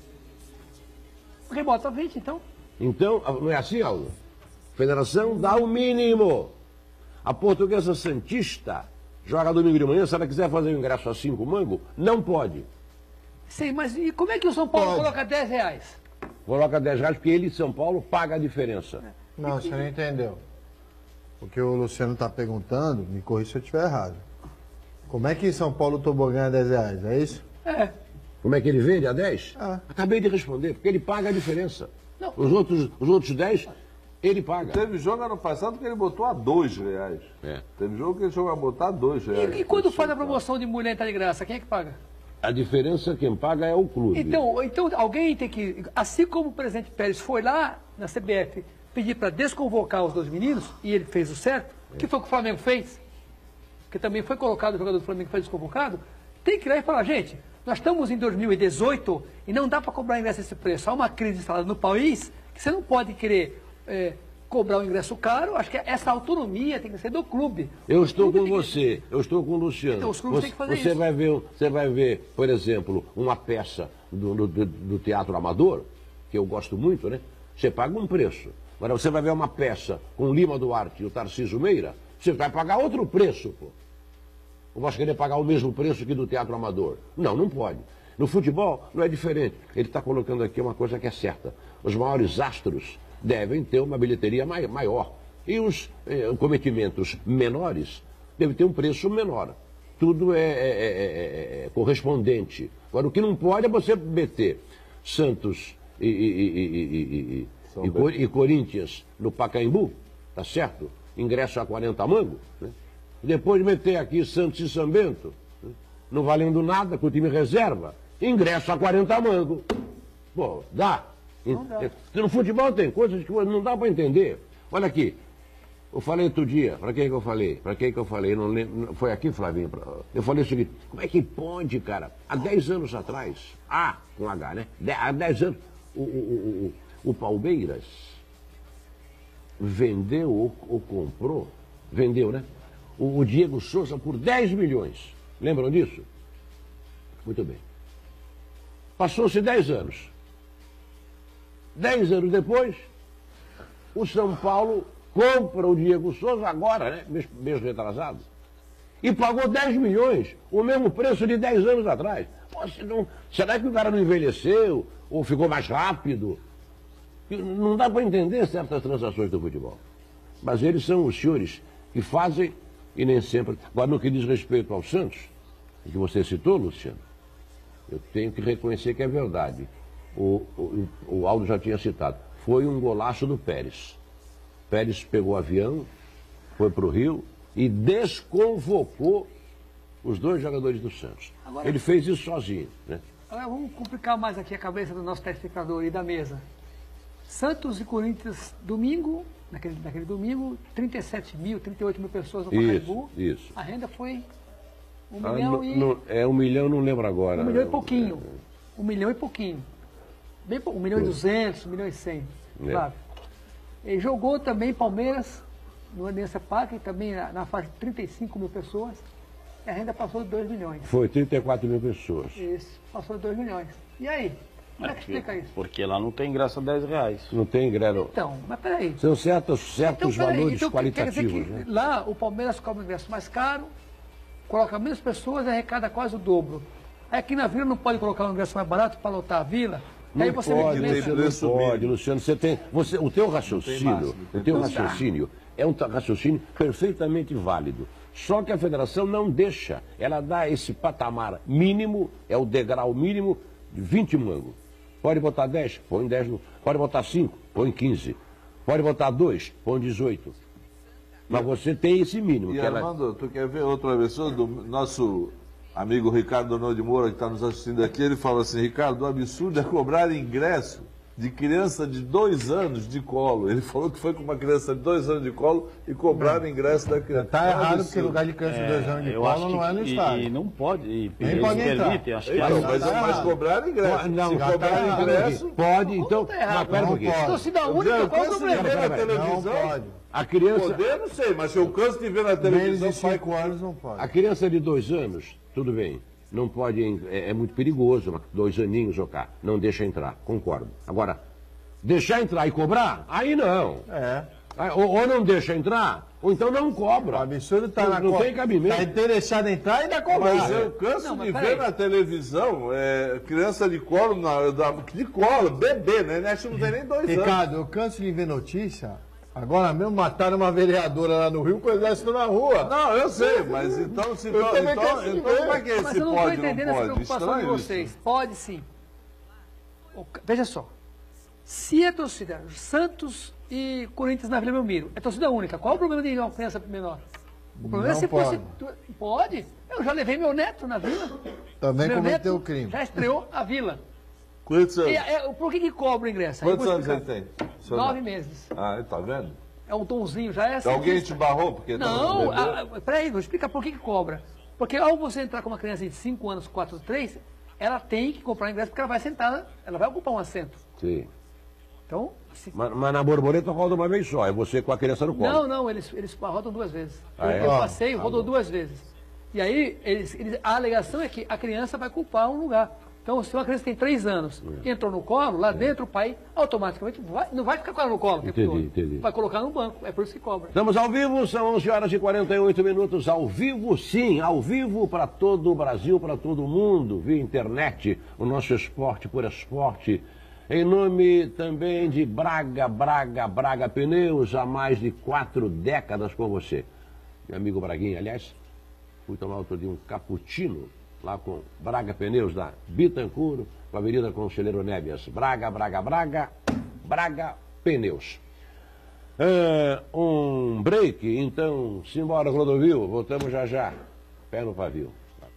Porque bota vinte, então. Então, não é assim, Aldo? A federação dá o mínimo. A Portuguesa Santista joga domingo de manhã, se ela quiser fazer o ingresso a cinco mangos, não pode. Sim, mas e como é que o São Paulo pode. coloca dez reais? Coloca dez reais porque ele, São Paulo, paga a diferença. Não, você não entendeu. O que o Luciano está perguntando, me corrija se eu estiver errado. Como é que em São Paulo o tobogã é dez reais, é isso? É. Como é que ele vende a dez? Ah. Acabei de responder, porque ele paga a diferença. Não. Os outros, os outros dez, ele paga. Teve jogo ano passado que ele botou a dois reais. É. Teve jogo que ele chegou a botar a dois reais. E, e quando faz a promoção de mulher tá de graça, quem é que paga? A diferença quem paga é o clube. Então, então alguém tem que, assim como o presidente Pérez foi lá na C B F pedir para desconvocar os dois meninos, e ele fez o certo, o que foi que o Flamengo fez? Que também foi colocado o jogador do Flamengo que foi desconvocado, tem que ir lá e falar, gente, nós estamos em dois mil e dezoito e não dá para cobrar ingresso a esse preço. Há uma crise instalada no país que você não pode querer é, cobrar o ingresso caro. Acho que essa autonomia tem que ser do clube. Eu estou com que... você, eu estou com o Luciano. Então, os clubes você, têm que fazer você isso. Vai ver, você vai ver, por exemplo, uma peça do, do, do Teatro Amador, que eu gosto muito, né? Você paga um preço. Agora você vai ver uma peça com Lima Duarte e o Tarcísio Meira, você vai pagar outro preço, pô. Ou vai querer pagar o mesmo preço que do Teatro Amador? Não, não pode. No futebol não é diferente. Ele está colocando aqui uma coisa que é certa. Os maiores astros devem ter uma bilheteria maior. E os eh, cometimentos menores devem ter um preço menor. Tudo é, é, é, é, é correspondente. Agora, o que não pode é você meter Santos e, e, e, e, e, e, e Corinthians no Pacaembu, tá certo? Ingresso a quarenta mangos, né? Depois meter aqui Santos e São Bento, né? Não valendo nada com o time reserva, ingresso a quarenta mangos. Pô, dá. Não dá. No futebol tem coisas que não dá para entender. Olha aqui, eu falei outro dia, para quem que eu falei? Para quem que eu falei? Não lembro, foi aqui, Flavinho? Eu falei o seguinte, como é que pode, cara? Há dez anos atrás, ah, com H, né? Há dez anos, o, o, o, o Palmeiras vendeu ou, ou comprou, vendeu, né? O, o Diego Souza por dez milhões. Lembram disso? Muito bem. Passou-se dez anos. dez anos depois, o São Paulo compra o Diego Souza agora, né? Mês, mês retrasado. E pagou dez milhões, o mesmo preço de dez anos atrás. Pô, não, será que o cara não envelheceu? Ou ficou mais rápido? Não dá para entender certas transações do futebol. Mas eles são os senhores que fazem e nem sempre... Agora, no que diz respeito ao Santos, que você citou, Luciano, eu tenho que reconhecer que é verdade. O, o, o Aldo já tinha citado. Foi um golaço do Pérez. Pérez pegou o avião, foi para o Rio e desconvocou os dois jogadores do Santos. Agora, ele fez isso sozinho, né? Agora vamos complicar mais aqui a cabeça do nosso telespectador e da mesa. Santos e Corinthians, domingo, naquele, naquele domingo, trinta e sete mil, trinta e oito mil pessoas no Pacaembu. Isso, isso. A renda foi um Ah, milhão no, e... no, é um milhão, não lembro agora. Um milhão e pouquinho. Um milhão e pouquinho. Bem, um milhão e duzentos, um milhão e cem, É. claro. Ele jogou também Palmeiras, no Aliança Parque, também na, na faixa de trinta e cinco mil pessoas. E a renda passou de dois milhões. Foi trinta e quatro mil pessoas. Isso, passou de dois milhões. E aí? Como é que explica isso? Porque lá não tem ingresso a dez reais. Não tem ingresso. Então, mas peraí. São certos, certos Então, peraí, valores então, qualitativos. Quer dizer que Né? lá o Palmeiras cobra um ingresso mais caro, coloca menos pessoas e arrecada quase o dobro. Aí aqui na Vila não pode colocar um ingresso mais barato para lotar a Vila? Aí Não você pode, me Luciano, não pode, Luciano. Você tem, você, o teu raciocínio, o teu raciocínio é um raciocínio perfeitamente válido. Só que a federação não deixa. Ela dá esse patamar mínimo, é o degrau mínimo de vinte mangos. Pode botar dez, põe dez. No... Pode botar cinco, põe quinze. Pode botar dois, põe dezoito. Mas você tem esse mínimo. E que ela... Armando, tu quer ver outra versão do nosso amigo Ricardo Donor de Moura, que está nos assistindo aqui? Ele fala assim: Ricardo, o absurdo é cobrar ingresso de criança de dois anos de colo. Ele falou que foi com uma criança de dois anos de colo e cobraram ingresso da criança. Está É um errado, absurdo. porque lugar de criança de dois anos de eu colo acho não é no que, estádio. E, e não pode. E, Nem eles pode entrar. permitem, acho que Então, é- mas, mas cobraram ingresso. Não, Se já cobraram tá ingresso, Pode, então. tá errado. Mas pera um Não pouquinho. pode. Torcida eu única, qual o canso de problema? ver na Pera, pera, televisão. Não pode. A criança, Poder, não sei, mas se eu canso de ver na Menos televisão, de pai, cinco anos não pode. a criança de dois anos, tudo bem. Não pode, é, é muito perigoso, mas dois aninhos, ou cá, não deixa entrar, concordo. Agora, deixar entrar e cobrar? Aí não. É. Aí, Ou, ou não deixa entrar, ou então não O cobra. absurdo está Não- na não co- tem cabimento. Tá interessado em entrar e ainda cobrar. Mas eu canso Não, mas de peraí. ver na televisão é, criança de colo, na, da- de colo, bebê, né? Acho que não tem nem dois anos. Ricardo, eu canso de ver notícia. Agora mesmo mataram uma vereadora lá no Rio com o exército na rua. Não, eu sei, mas então, se Eu então, também então, canso de então ver. como é que Mas esse eu não estou pode entendendo não essa pode? preocupação de Estranho vocês. isso. Pode sim. O ca- Veja só. Se a torcida Santos e Corinthians na Vila Belmiro é torcida única, qual o problema de uma criança menor? O problema Não é se fosse. pode. Pode. Eu já levei meu neto na Vila. Também Meu cometeu neto o crime. Já estreou a Vila. Quantos anos? E, é, por que, que cobra o ingresso? Aí eu Quantos vou anos ele explicar. tem? Seu Nove neto? meses. Ah, tá vendo? É um tonzinho, já é Alguém cientista. te barrou porque Não, tava a- a- peraí, vou explicar por que, que cobra. Porque ao você entrar com uma criança de cinco anos, quatro, três, ela tem que comprar ingresso porque ela vai sentar, ela vai ocupar um assento. Sim. Então, assim, Mas, mas na borboleta roda uma vez só, é você com a criança no colo. não, não, eles, eles rodam duas vezes. Ah, eu, é? eu Ah, passei, tá rodou bom. duas vezes. E aí, eles, eles- a alegação é que a criança vai culpar um lugar. Então, se uma criança tem três anos e entrou no colo, lá dentro o pai automaticamente vai, não vai ficar com ela no colo o tempo Entendi, todo. entendi. Vai colocar no banco, é por isso que cobra. Estamos ao vivo, são onze horas e quarenta e oito minutos, ao vivo sim, ao vivo para todo o Brasil, para todo o mundo, via internet, o nosso esporte por esporte, em nome também de Braga, Braga, Braga Pneus, há mais de quatro décadas com você. Meu amigo Braguinha, aliás, fui tomar outro dia um cappuccino, lá com Braga Pneus, da Bittencourt, com a Avenida Conselheiro Nébias, Braga, Braga, Braga, Braga Pneus. É, um break, então, simbora, Clodovil, voltamos já já. Pé no pavio.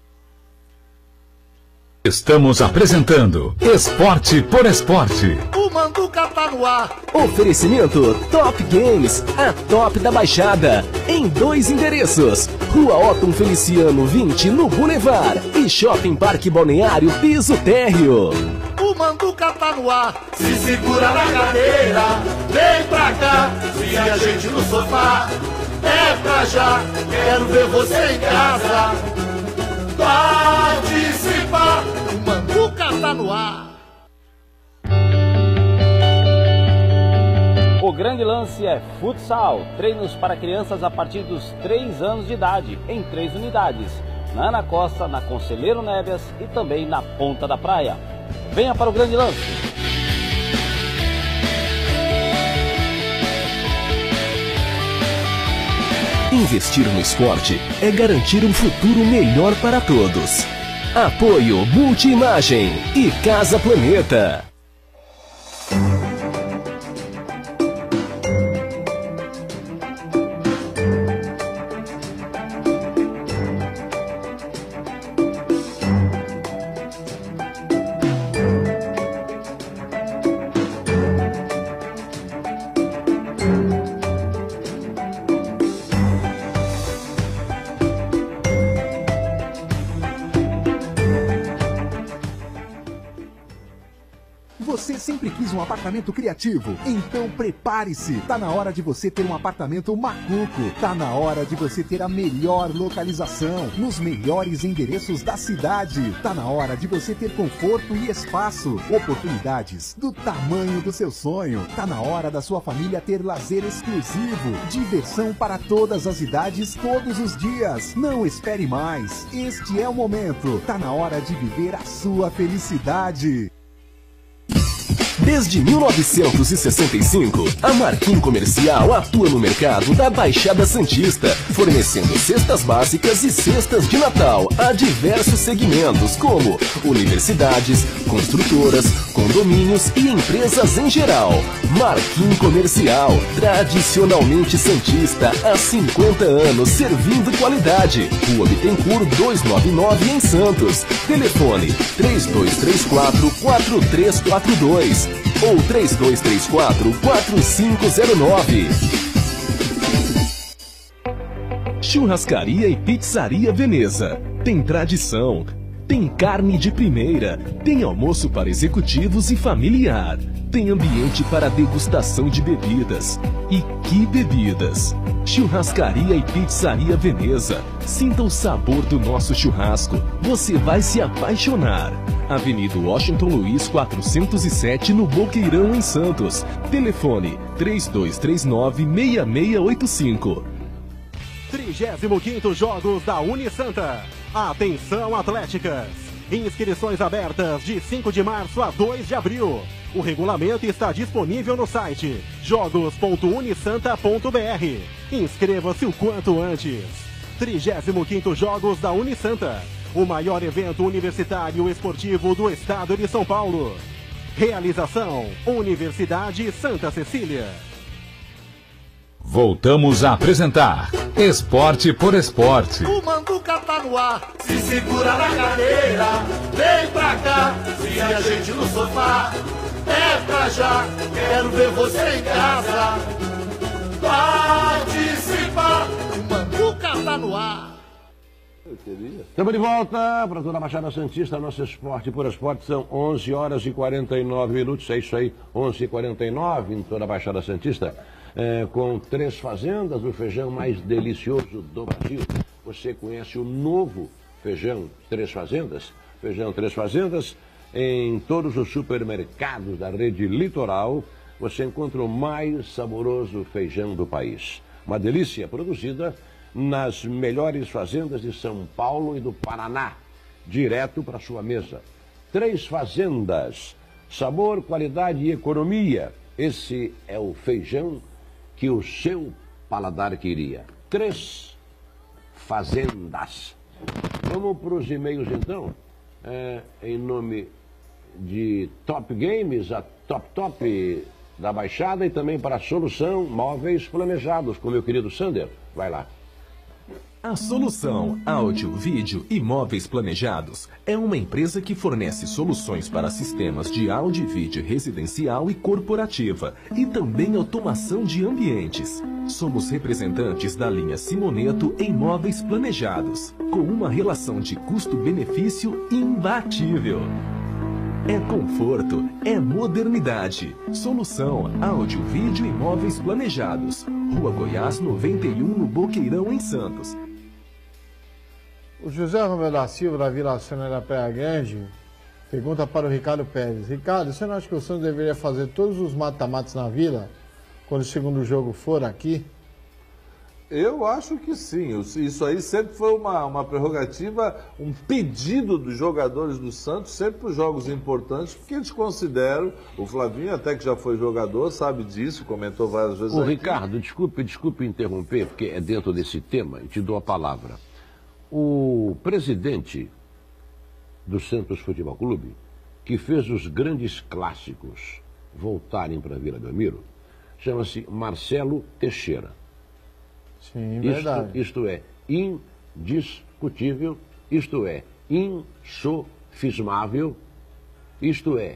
Estamos apresentando Esporte por Esporte. O Manduca tá no ar. Oferecimento Top Games, a top da Baixada, em dois endereços: Rua Otton Feliciano vinte, no Boulevard, e Shopping Parque Balneário Piso Térreo. O Manduca tá no ar. Se segura na cadeira, vem pra cá. Se a gente no sofá, é pra já. Quero ver você em casa participar. O Manduca tá no ar. O grande lance é futsal, treinos para crianças a partir dos três anos de idade, em três unidades, na Ana Costa, na Conselheiro Nébias e também na Ponta da Praia. Venha para o grande lance. Investir no esporte é garantir um futuro melhor para todos. Apoio Multiimagem e Casa Planeta. Você sempre quis um apartamento criativo? Então prepare-se! Tá na hora de você ter um apartamento macuco. Tá na hora de você ter a melhor localização, nos melhores endereços da cidade. Tá na hora de você ter conforto e espaço, oportunidades do tamanho do seu sonho. Tá na hora da sua família ter lazer exclusivo, diversão para todas as idades, todos os dias. Não espere mais. Este é o momento. Tá na hora de viver a sua felicidade. Desde mil novecentos e sessenta e cinco, a Marquim Comercial atua no mercado da Baixada Santista, fornecendo cestas básicas e cestas de Natal a diversos segmentos, como universidades, construtoras, condomínios e empresas em geral. Marquim Comercial, tradicionalmente santista, há cinquenta anos, servindo qualidade. Rua Bittencourt duzentos e noventa e nove, em Santos. Telefone três dois três quatro, quatro três quatro dois ou três dois três quatro, quatro cinco zero nove. Churrascaria e Pizzaria Veneza. Tem tradição, tem carne de primeira, tem almoço para executivos e familiar, tem ambiente para degustação de bebidas. E que bebidas! Churrascaria e Pizzaria Veneza. Sinta o sabor do nosso churrasco. Você vai se apaixonar. Avenida Washington Luiz quatrocentos e sete, no Boqueirão, em Santos. Telefone três dois três nove, seis seis oito cinco. trigésimo quinto Jogos da Unisanta. Atenção, atléticas! Inscrições abertas de cinco de março a dois de abril. O regulamento está disponível no site jogos ponto unisanta ponto br. Inscreva-se o quanto antes. trigésimo quinto Jogos da Unisanta. O maior evento universitário esportivo do estado de São Paulo. Realização: Universidade Santa Cecília. Voltamos a apresentar Esporte por Esporte. O Manduca tá no ar, se segura na cadeira, vem pra cá, se a gente no sofá, é pra já, quero ver você em casa, participar, o Manduca tá no ar. Estamos de volta para toda a Baixada Santista, nosso Esporte por Esporte. São onze horas e quarenta e nove minutos, é isso aí, onze e quarenta e nove em toda a Baixada Santista. É, com três fazendas, o feijão mais delicioso do Brasil. Você conhece o novo feijão Três Fazendas? Feijão Três Fazendas, em todos os supermercados da rede Litoral, você encontra o mais saboroso feijão do país. Uma delícia, produzida nas melhores fazendas de São Paulo e do Paraná, direto para sua mesa. Três Fazendas, sabor, qualidade e economia. Esse é o feijão que o seu paladar queria. Três Fazendas. Vamos para os e-mails então, é, em nome de Top Games, a Top Top da Baixada, e também para a Solução Móveis Planejados, com meu querido Sander. Vai lá. A Solução Áudio, Vídeo e Móveis Planejados é uma empresa que fornece soluções para sistemas de áudio e vídeo residencial e corporativa e também automação de ambientes. Somos representantes da linha Simoneto em Móveis Planejados, com uma relação de custo-benefício imbatível. É conforto, é modernidade. Solução Áudio, Vídeo e Móveis Planejados. Rua Goiás noventa e um, no Boqueirão, em Santos. O José Romeu da Silva, da Vila Sônia da Praia Grande, pergunta para o Ricardo Pérez. Ricardo, você não acha que o Santos deveria fazer todos os mata-matas na Vila, quando o segundo jogo for aqui? Eu acho que sim. Isso aí sempre foi uma, uma prerrogativa, um pedido dos jogadores do Santos, sempre para os jogos importantes, porque eles consideram, o Flavinho até que já foi jogador, sabe disso, comentou várias vezes Ô, aqui. Ricardo, desculpe, desculpe interromper, porque é dentro desse tema, e te dou a palavra. O presidente do Santos Futebol Clube, que fez os grandes clássicos voltarem para Vila Belmiro, chama-se Marcelo Teixeira. Sim, verdade. Isto, isto é indiscutível, isto é insofismável, isto é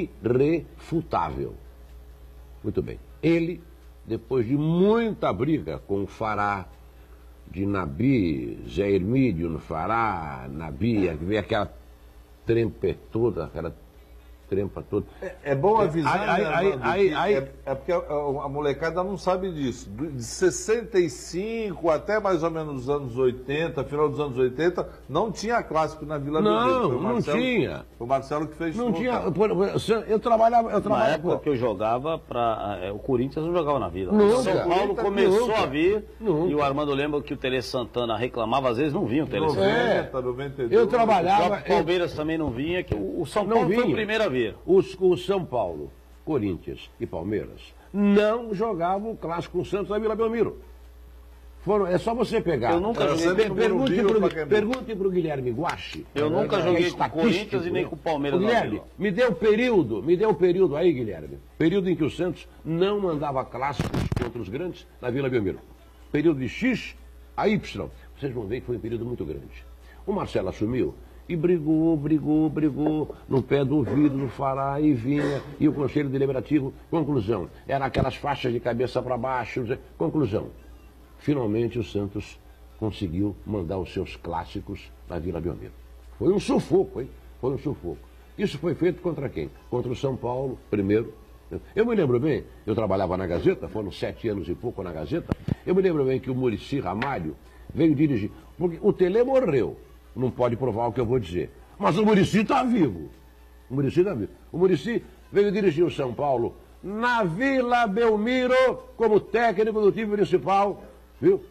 irrefutável. Muito bem. Ele, depois de muita briga com o Fará, de Nabi, Zé Hermídio no Fará, Nabi, aquela trempa toda, aquela trempa toda. É, é bom avisar, aí, né, aí, Armando, aí, que aí, é, é porque a, a molecada não sabe disso. De sessenta e cinco até mais ou menos os anos oitenta, final dos anos oitenta, não tinha clássico na Vila Belmiro. Não, não tinha. Foi o Marcelo que fez Não tudo. tinha. Eu trabalhava. Eu Na trabalhava época que eu jogava, pra, é, o Corinthians não jogava na Vila. Nunca. São Paulo Nunca. começou Nunca. a vir, Nunca. e o Armando lembra que o Tele Santana reclamava, às vezes não vinha o Tele Santana. noventa, noventa e dois. Eu O trabalhava. próprio Palmeiras também não vinha, que o o São Não Paulo foi vinha. o primeiro a vir. Os, o São Paulo, Corinthians e Palmeiras não jogavam o clássico com o Santos na Vila Belmiro. Foram, é só você pegar. Eu nunca Era joguei sempre com no Pergunte Morumbi ou pro, Pacaembu? pergunte pro Guilherme Guachi. Eu É nunca verdade. joguei É com o estatístico, Corinthians e nem né? com o Palmeiras Ô, na Guilherme, Vila. me dê o período, me dê o período aí, Guilherme. Período em que o Santos não mandava clássicos contra os grandes na Vila Belmiro. Período de X a Y. Vocês vão ver que foi um período muito grande. O Marcelo assumiu e brigou, brigou, brigou, no pé do ouvido, no Fará, e vinha, e o Conselho Deliberativo, conclusão, era aquelas faixas de cabeça para baixo, conclusão. Finalmente o Santos conseguiu mandar os seus clássicos na Vila Belmiro. Foi um sufoco, hein? Foi um sufoco. Isso foi feito contra quem? Contra o São Paulo, primeiro. Eu me lembro bem, eu trabalhava na Gazeta, foram sete anos e pouco na Gazeta, eu me lembro bem que o Muricy Ramalho veio dirigir, porque o Tele morreu. Não pode provar o que eu vou dizer. Mas o Muricy está vivo. O Muricy está vivo. O Muricy veio dirigir o São Paulo na Vila Belmiro como técnico do time principal, viu?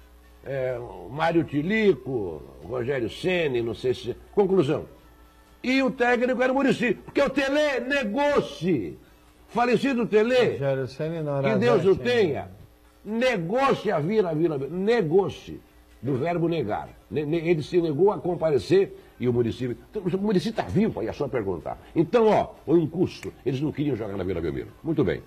É, o Mário Tilico, o Rogério Ceni, não sei se... Conclusão. E o técnico era o Muricy, porque o Tele negou-se. Falecido Tele, Rogério Ceni não era que Deus o Zé, tenha, negou-se a vir à Vila Belmiro. Negou-se. Do verbo negar. Ele se negou a comparecer e o Muricy... O Muricy está vivo, aí é só perguntar. Então, ó, foi um custo. Eles não queriam jogar na Vila Belmiro. Muito bem.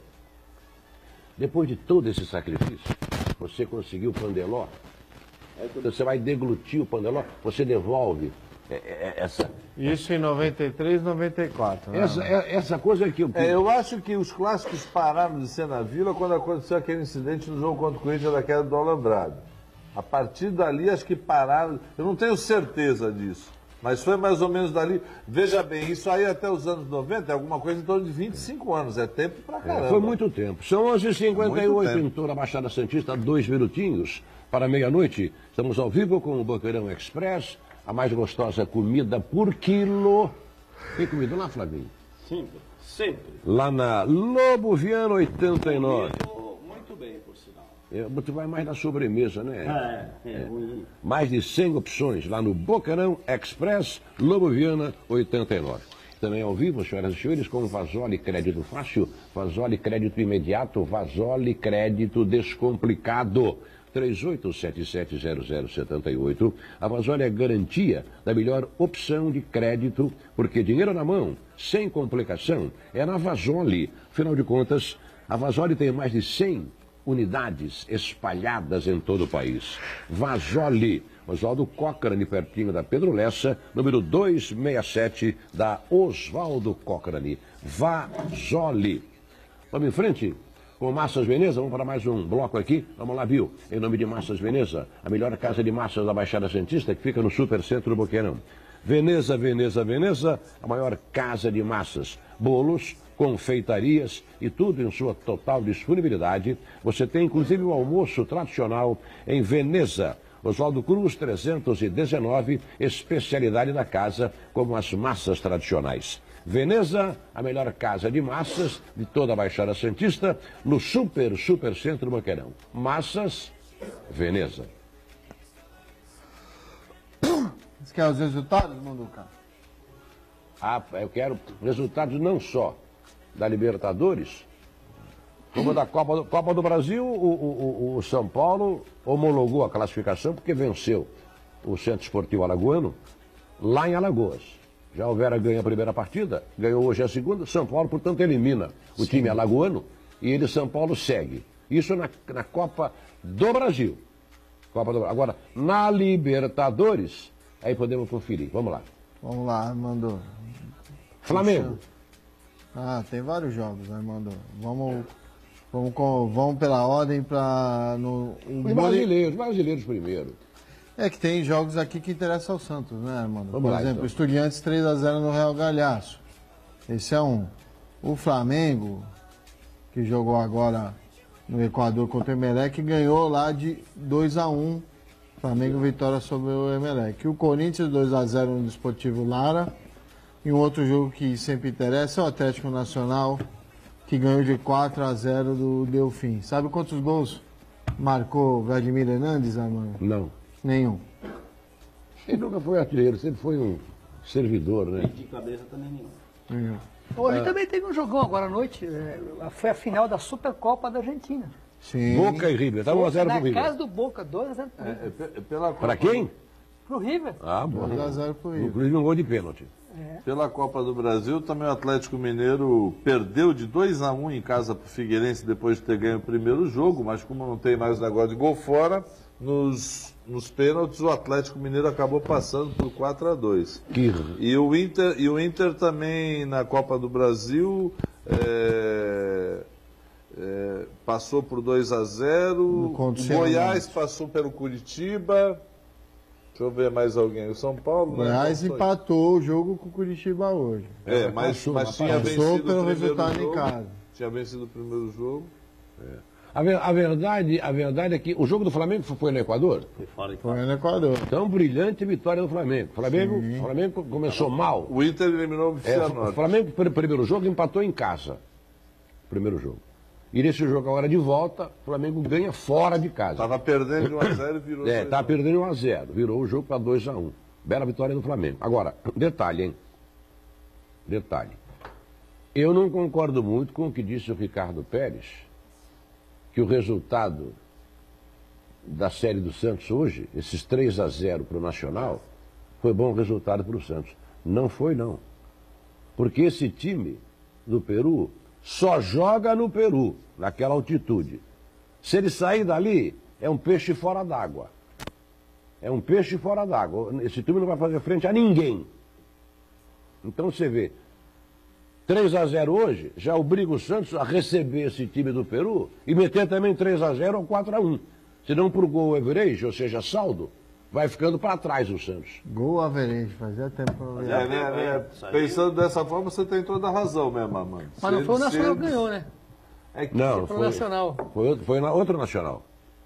Depois de todo esse sacrifício, você conseguiu o Pandeló. Aí quando você vai deglutir o Pandeló, você devolve é, é, essa... Isso em noventa e três, noventa e quatro. Né? Essa, é, essa coisa que eu... É, eu acho que os clássicos pararam de ser na Vila quando aconteceu aquele incidente no jogo contra o Corinthians da queda do Alambrado. A partir dali, acho que pararam. Eu não tenho certeza disso, mas foi mais ou menos dali. Veja bem, isso aí até os anos noventa é alguma coisa em torno de vinte e cinco anos. É tempo pra caramba. É, foi muito tempo. São onze e cinquenta e oito Muito em toda a Baixada Santista, dois minutinhos para meia-noite. Estamos ao vivo com o Boqueirão Express, a mais gostosa comida por quilo. Tem comida lá, Flavinho? Sempre, sempre. Lá na Lobo Viana oitenta e nove. Muito bem, por sinal. É, você vai mais na sobremesa, né? É, é, ruim. Mais de cem opções lá no Boqueirão Express, Lobo Viana oitenta e nove. Também ao vivo, senhoras e senhores, com Vasoli Crédito Fácil, Vasoli Crédito Imediato, Vasoli Crédito Descomplicado. três oito sete sete zero zero sete oito. A Vasoli é garantia da melhor opção de crédito, porque dinheiro na mão, sem complicação, é na Vasoli. Afinal de contas, a Vasoli tem mais de cem unidades espalhadas em todo o país. Vasoli, Oswaldo Cochrane, pertinho da Pedro Lessa, número duzentos e sessenta e sete, da Oswaldo Cochrane. Vasoli. Vamos em frente com Massas Veneza, vamos para mais um bloco aqui. Vamos lá, Bill. Em nome de Massas Veneza, a melhor casa de massas da Baixada Santista, que fica no Supercentro do Boqueirão. Veneza, Veneza, Veneza, a maior casa de massas. Bolos, confeitarias e tudo em sua total disponibilidade. Você tem inclusive o almoço tradicional em Veneza. Oswaldo Cruz trezentos e dezenove, especialidade da casa, como as massas tradicionais. Veneza, a melhor casa de massas de toda a Baixada Santista, no Super, Super Centro Boqueirão. Massas Veneza. Você quer os resultados, Manduca? Ah, eu quero resultados não só da Libertadores, como da Copa do, Copa do Brasil. O, o, o São Paulo homologou a classificação porque venceu o Centro Esportivo Alagoano lá em Alagoas. Já o Vera ganha a primeira partida, ganhou hoje a segunda. São Paulo, portanto, elimina o Sim. time alagoano e ele, São Paulo, segue. Isso na, na Copa do Brasil. Copa do, agora, na Libertadores, aí podemos conferir. Vamos lá. Vamos lá, mandou. Flamengo. Ah, tem vários jogos, né, mandou. Vamos, vamos, com, vamos pela ordem para... Os brasileiros, os brasileiros primeiro. É que tem jogos aqui que interessam ao Santos, né, Armando? Por lá, exemplo, então. Estudiantes três a zero no Real Galhaço. Esse é um. O Flamengo, que jogou agora no Equador contra o Emelec, ganhou lá de dois a um. Flamengo vitória sobre o Emelec. O Corinthians dois a zero no Desportivo Lara. E um outro jogo que sempre interessa é o Atlético Nacional, que ganhou de quatro a zero do Delfim. Sabe quantos gols marcou Vladimir Hernandes, Armando? Não. Nenhum. Ele nunca foi artilheiro, sempre foi um servidor, né? De cabeça também nenhum. Nenhum. Hoje Ah. também teve um jogão agora à noite, é, foi a final da Supercopa da Argentina. Sim. Boca e River, tá um a zero pro Na River. casa do Boca, dois a zero pro É, River. é, pe- pela Copa Para quem? Pro River. Ah, bom. dois a zero pro River. Inclusive um gol de pênalti. É. Pela Copa do Brasil, também o Atlético Mineiro perdeu de dois a um em casa para o Figueirense depois de ter ganho o primeiro jogo, mas como não tem mais negócio de gol fora, nos, nos pênaltis o Atlético Mineiro acabou passando por quatro a dois. Que... E o Inter, e o Inter também na Copa do Brasil é, é, passou por dois a zero. O Goiás passou pelo Curitiba. Deixa eu ver mais alguém. O São Paulo, O Goiás né? empatou o jogo com o Curitiba hoje. É, mas, Passou, mas tinha passou vencido pelo o primeiro resultado jogo. em casa. Tinha vencido o primeiro jogo. É. A, ver- a verdade, a verdade é que o jogo do Flamengo foi no Equador. Foi fora de Foi no Equador. Então, brilhante vitória do Flamengo. O Flamengo, Flamengo começou mal. O Inter eliminou o É, o Cianorte. Flamengo, pr- primeiro jogo, empatou em casa. Primeiro jogo. E nesse jogo agora de volta, o Flamengo ganha fora de casa. Estava perdendo de um a zero e virou É, dois a um. estava perdendo um a zero. Virou o jogo para dois a um. Bela vitória do Flamengo. Agora, detalhe, hein? Detalhe. Eu não concordo muito com o que disse o Ricardo Pérez, que o resultado da série do Santos hoje, esses três a zero para o Nacional, foi bom resultado para o Santos. Não foi, não. Porque esse time do Peru só joga no Peru, naquela altitude. Se ele sair dali, é um peixe fora d'água. É um peixe fora d'água. Esse time não vai fazer frente a ninguém. Então você vê, três a zero hoje, já obriga o Santos a receber esse time do Peru e meter também três a zero ou quatro a um. Se não por gol average, ou seja, saldo, vai ficando para trás o Santos. Gol average, fazia tempo pra eu ver. É, né, né? Pensando dessa forma, você tem toda a razão mesmo, Amanda. Mas não Se foi o ele- Nacional se que ele- ganhou, né? É que... Não, Foi o foi, Nacional. foi, outro- foi na outro Nacional.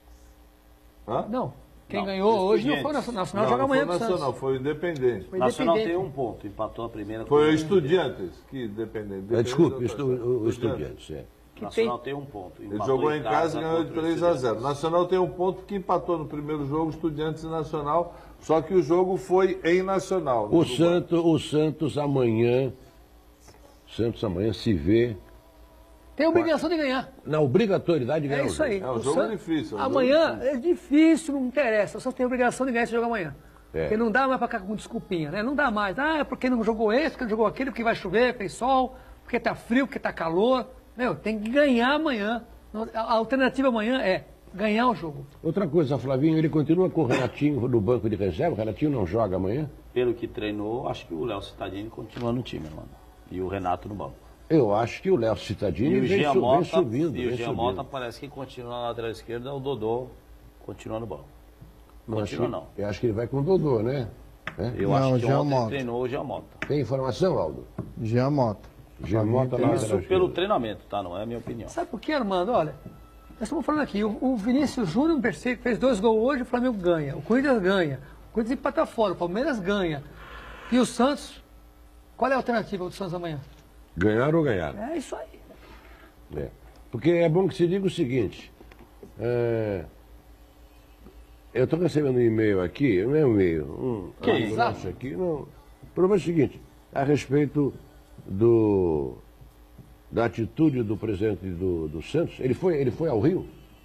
Hã? Não, quem Não, ganhou hoje não Estudiantes. foi o Nacional. O Nacional Não, joga não foi amanhã o com o Santos. Nacional, foi o Independente. Foi Nacional tem independente. um ponto, empatou a primeira. com Foi o o Estudiantes, que Independente. É, desculpe, Independente, estu, o, o Estudiantes. É. Que Nacional tem um ponto. Ele empatou jogou em casa e ganhou de contra o três a zero. Estudiantes. Nacional tem um ponto porque empatou no primeiro jogo, Estudiantes e Nacional, só que o jogo foi em Nacional. no O, Uruguai. Santos, o Santos amanhã, Santos amanhã se vê Tem a obrigação de ganhar. na obrigatoriedade de ganhar É o isso jogo. aí. É, o O jogo é Santos- difícil, é um jogo Amanhã difícil. é difícil, não interessa. O Santos tem a obrigação de ganhar esse jogo amanhã. É. Porque não dá mais pra ficar com desculpinha, né? Não dá mais. Ah, é porque não jogou esse, porque não jogou aquele, porque vai chover, fez sol, porque tá frio, porque tá calor. Meu, tem que ganhar amanhã. A a alternativa amanhã é ganhar o jogo. Outra coisa, Flavinho, ele continua com o Renatinho no banco de reserva. O Renatinho não joga amanhã? Pelo que treinou, acho que o Léo Cittadini continua no time, mano. E o Renato no banco. Eu acho que o Léo E Cittadini o vem, Gia su- vem Mota, subindo. e o vem Gia subindo. Mota parece que continua na lateral esquerda, o Dodô continua no banco. Não, acho Continua que- não. Eu acho que ele vai com o Dodô, né? É? Eu Não, acho que Gia ontem Mota. treinou o Gia Mota. Tem informação, Aldo? Jean Mota. Jean Mota na Isso lateral pelo esquerda. treinamento, tá? Não é a minha opinião. Sabe por quê, Armando? Olha, nós estamos falando aqui, o, o Vinícius Júnior percebe, fez dois gols hoje, o Flamengo ganha, o Corinthians ganha, o Corinthians empata fora, o Palmeiras ganha. E o Santos, qual é a alternativa do Santos amanhã? Ganhar ou ganhar? É isso aí. É. Porque é bom que se diga o seguinte: é, eu estou recebendo um e-mail aqui, não é um e-mail, um que um negócio aqui, não. O problema é o seguinte, a respeito do, da atitude do presidente do, do Santos, ele foi, ele foi ao Rio?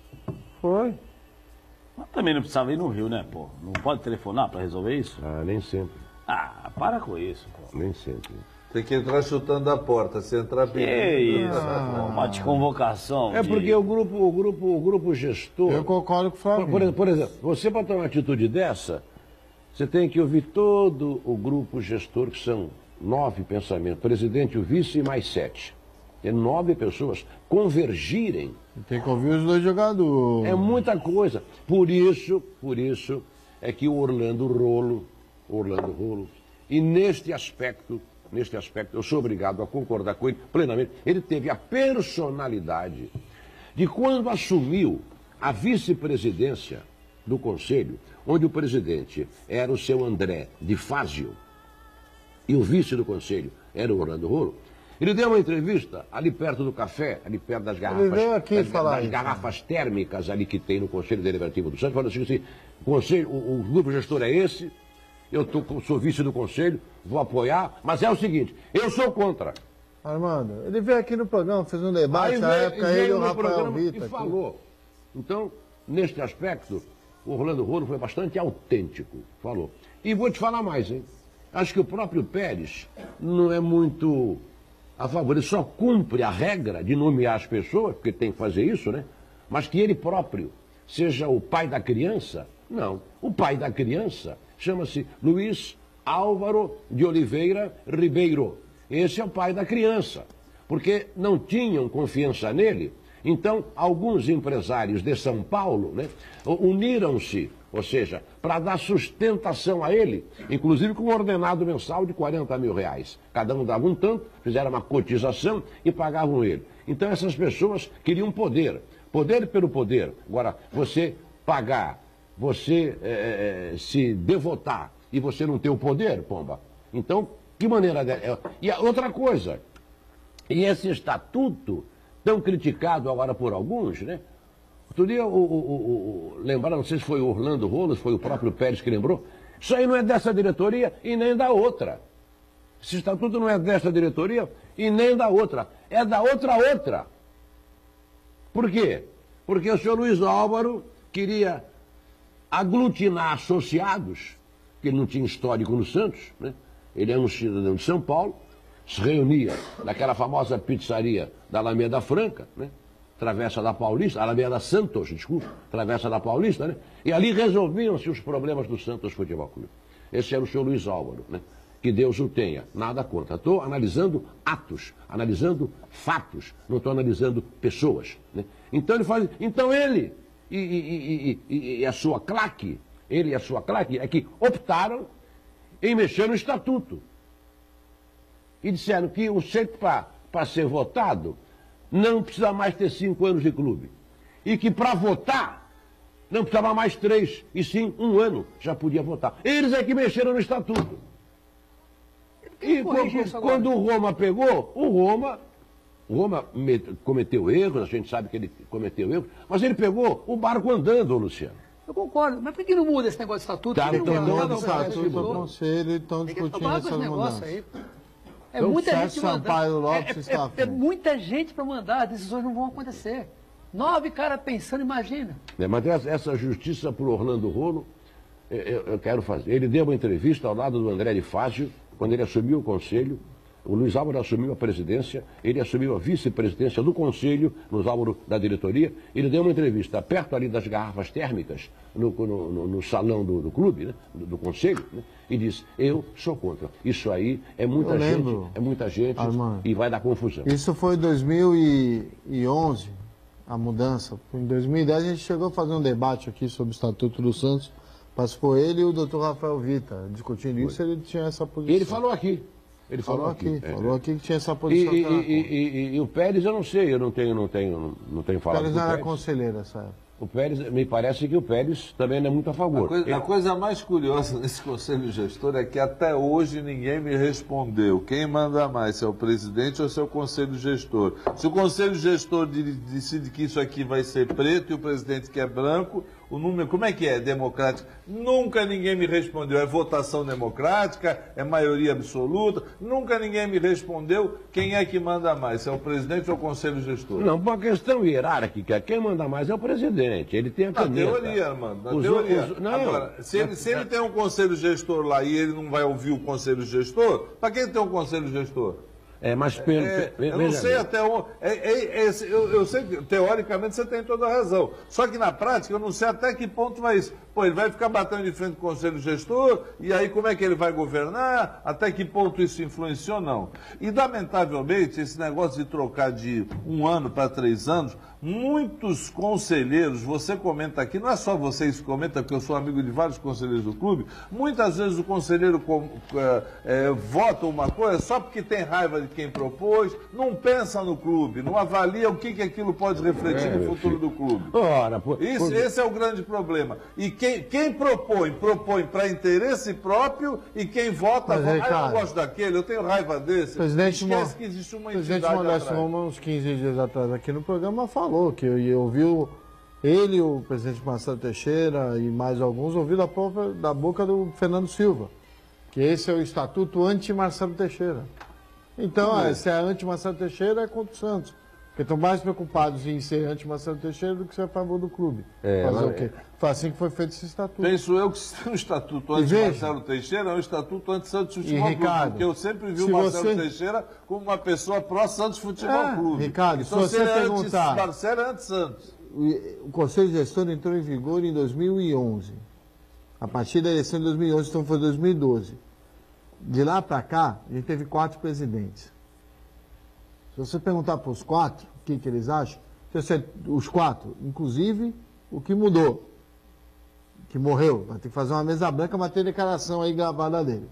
Foi. Mas também não precisava ir no Rio, né, pô? Não pode telefonar para resolver isso? Ah, nem sempre. Ah, para com isso, pô. Nem sempre. Tem que entrar chutando a porta, se entrar Que pedindo. isso, pô, uma de convocação. É de- porque o grupo, o grupo, o grupo gestor... Eu concordo com o Por, Flávio. por, por exemplo, você para tomar uma atitude dessa, você tem que ouvir todo o grupo gestor, que são nove pensamentos, presidente, o vice e mais sete. É nove pessoas convergirem. Tem que ouvir os dois jogadores. É muita coisa. Por isso, por isso é que o Orlando Rolo, Orlando Rolo, e neste aspecto, neste aspecto, eu sou obrigado a concordar com ele plenamente. Ele teve a personalidade de quando assumiu a vice-presidência do Conselho, onde o presidente era o seu André de Fázio e o vice do Conselho era o Orlando Rolo. Ele deu uma entrevista ali perto do café, ali perto das garrafas, veio aqui das, falar das isso. garrafas térmicas ali que tem no Conselho Deliberativo do Santos, falando assim, assim o, conselho, o, o grupo gestor é esse, eu tô, sou vice do Conselho, vou apoiar, mas é o seguinte, eu sou contra. Armando, ele veio aqui no programa, fez um debate, Aí na veio- época veio ele e o no Rafael programa Vita. e aqui. falou. Então, neste aspecto, o Orlando Rolo foi bastante autêntico, falou. E vou te falar mais, hein? Acho que o próprio Pérez não é muito a favor, ele só cumpre a regra de nomear as pessoas, porque tem que fazer isso, né? Mas que ele próprio seja o pai da criança, não. O pai da criança chama-se Luiz Álvaro de Oliveira Ribeiro. Esse é o pai da criança, porque não tinham confiança nele. Então, alguns empresários de São Paulo, né, uniram-se, ou seja, para dar sustentação a ele, inclusive com um ordenado mensal de quarenta mil reais. Cada um dava um tanto, fizeram uma cotização e pagavam ele. Então, essas pessoas queriam poder, poder pelo poder. Agora, você pagar, você é, se devotar e você não ter o poder, pomba. Então, que maneira... De... E a outra coisa, e esse estatuto, tão criticado agora por alguns, né? Outro dia, o, o, o, o, lembraram, não sei se foi o Orlando Rolo, se foi o próprio Pérez que lembrou, isso aí não é dessa diretoria e nem da outra. Esse estatuto não é dessa diretoria e nem da outra. É da outra outra. Por quê? Porque o senhor Luiz Álvaro queria aglutinar associados, que ele não tinha histórico no Santos, né? Ele é um cidadão de São Paulo, se reunia naquela famosa pizzaria da Alameda Franca, né? Travessa da Paulista, Alameda Santos, desculpa, Travessa da Paulista, né? E ali resolviam-se os problemas do Santos Futebol Clube. Esse era o senhor Luiz Álvaro, né? Que Deus o tenha, nada contra. Estou analisando atos, analisando fatos, não estou analisando pessoas, né? Então ele faz, então ele e, e, e, e a sua claque, ele e a sua claque é que optaram em mexer no estatuto. E disseram que o jeito para ser votado não precisa mais ter cinco anos de clube. E que para votar não precisava mais três, e sim um ano já podia votar. Eles é que mexeram no estatuto. E quando, quando o Roma pegou, o Roma, o Roma cometeu erros, a gente sabe que ele cometeu erros, mas ele pegou o barco andando, Luciano. Eu concordo, mas por que não muda esse negócio de estatuto? Tá, Por que então, não não, muda Todo o estatuto do estatuto? conselho estão Tem que discutindo acabar com essas esse negócio mudanças. aí. É Então, muita Sérgio gente Sampaio mandando. É, Lopes é- está à é frente. muita gente para mandar, as decisões não vão acontecer. Nove caras pensando, imagina. É, mas essa, essa justiça para o Orlando Rolo, eu, eu- eu quero fazer. Ele deu uma entrevista ao lado do André de Fázio, quando ele assumiu o conselho. O Luiz Álvaro assumiu a presidência, ele assumiu a vice-presidência do conselho, Luiz Álvaro da diretoria. Ele deu uma entrevista perto ali das garrafas térmicas, no, no- no- no salão do, do clube, né, do, do conselho, né, e disse, eu sou contra. Isso aí é muita Eu gente, lembro, é muita gente Armando. e vai dar confusão. Isso foi em dois mil e onze, a mudança. Em dois mil e dez a gente chegou a fazer um debate aqui sobre o Estatuto do Santos. Participou ele e o doutor Rafael Vita discutindo isso, ele tinha essa posição. Ele falou aqui. Ele falou, Falou aqui, é, falou é. aqui que tinha essa E, posição. e- que era e- e- e- e o Pérez, eu não sei, eu não tenho, não tenho, não tenho O falado Pérez com o era Pérez. conselheiro nessa época. O Pérez, me parece que o Pérez também não é muito a favor. A coisa, Ele- a coisa mais curiosa nesse conselho gestor é que até hoje ninguém me respondeu. Quem manda mais, se é o presidente ou se é o conselho gestor? Se o conselho gestor de- decide que isso aqui vai ser preto e o presidente quer branco, o número, como é que é democrática? Nunca ninguém me respondeu. É votação democrática? É maioria absoluta? Nunca ninguém me respondeu quem é que manda mais, se é o presidente ou o conselho gestor. Não, por uma questão hierárquica, quem manda mais é o presidente. Ele tem a caneta. Na teoria, mano, na os, teoria. Os, não, Agora, se ele, se ele tem um conselho gestor lá e ele não vai ouvir o conselho gestor, para quem tem um conselho gestor? É, mas... Per, é, per, eu não sei até onde... É, é, é, eu, eu sei que, teoricamente, você tem toda a razão. Só que, na prática, eu não sei até que ponto vai isso. Pô, ele vai ficar batendo de frente com o conselho gestor, e aí como é que ele vai governar? Até que ponto isso influencia ou não? E, lamentavelmente, esse negócio de trocar de um ano para três anos, muitos conselheiros, você comenta aqui, não é só vocês que comentam, porque eu sou amigo de vários conselheiros do clube, muitas vezes o conselheiro com, é, é, vota uma coisa só porque tem raiva de quem propôs, não pensa no clube, não avalia o que, que aquilo pode refletir é, no futuro filho. do clube. Ora, por, Isso, por... Esse é o grande problema. E quem, quem propõe, propõe para interesse próprio, e quem vota, Mas, vota. Ricardo, Ah, eu não gosto daquele, eu tenho raiva desse. Presidente Esquece que existe uma entidade Presidente Modesto Roma, uns quinze dias atrás, aqui no programa, falou que eu ouviu ele, o presidente Marcelo Teixeira e mais alguns, ouviu da, própria, da boca do Fernando Silva, que esse é o estatuto anti-Marcelo Teixeira. Então, é. se é anti-Marcelo Teixeira, é contra o Santos. Porque estão mais preocupados em ser anti-Marcelo Teixeira do que ser a favor do clube. É, Fazer mas... o quê? Foi assim que foi feito esse estatuto. Penso eu que se tem um estatuto anti-Marcelo Teixeira, é um estatuto anti-Santos Futebol e, Ricardo, Clube. Porque eu sempre vi o Marcelo você... Teixeira como uma pessoa pró-Santos Futebol é, Clube. Ricardo, então, se você se ele perguntar... É Marcelo é anti-Santos. O Conselho Gestor entrou em vigor em dois mil e onze. A partir da eleição de dois mil e onze, então foi dois mil e doze. De lá para cá, a gente teve quatro presidentes. Se você perguntar para os quatro o que, que eles acham, você, os quatro, inclusive o que mudou, que morreu, vai ter que fazer uma mesa branca, mas tem declaração aí gravada dele.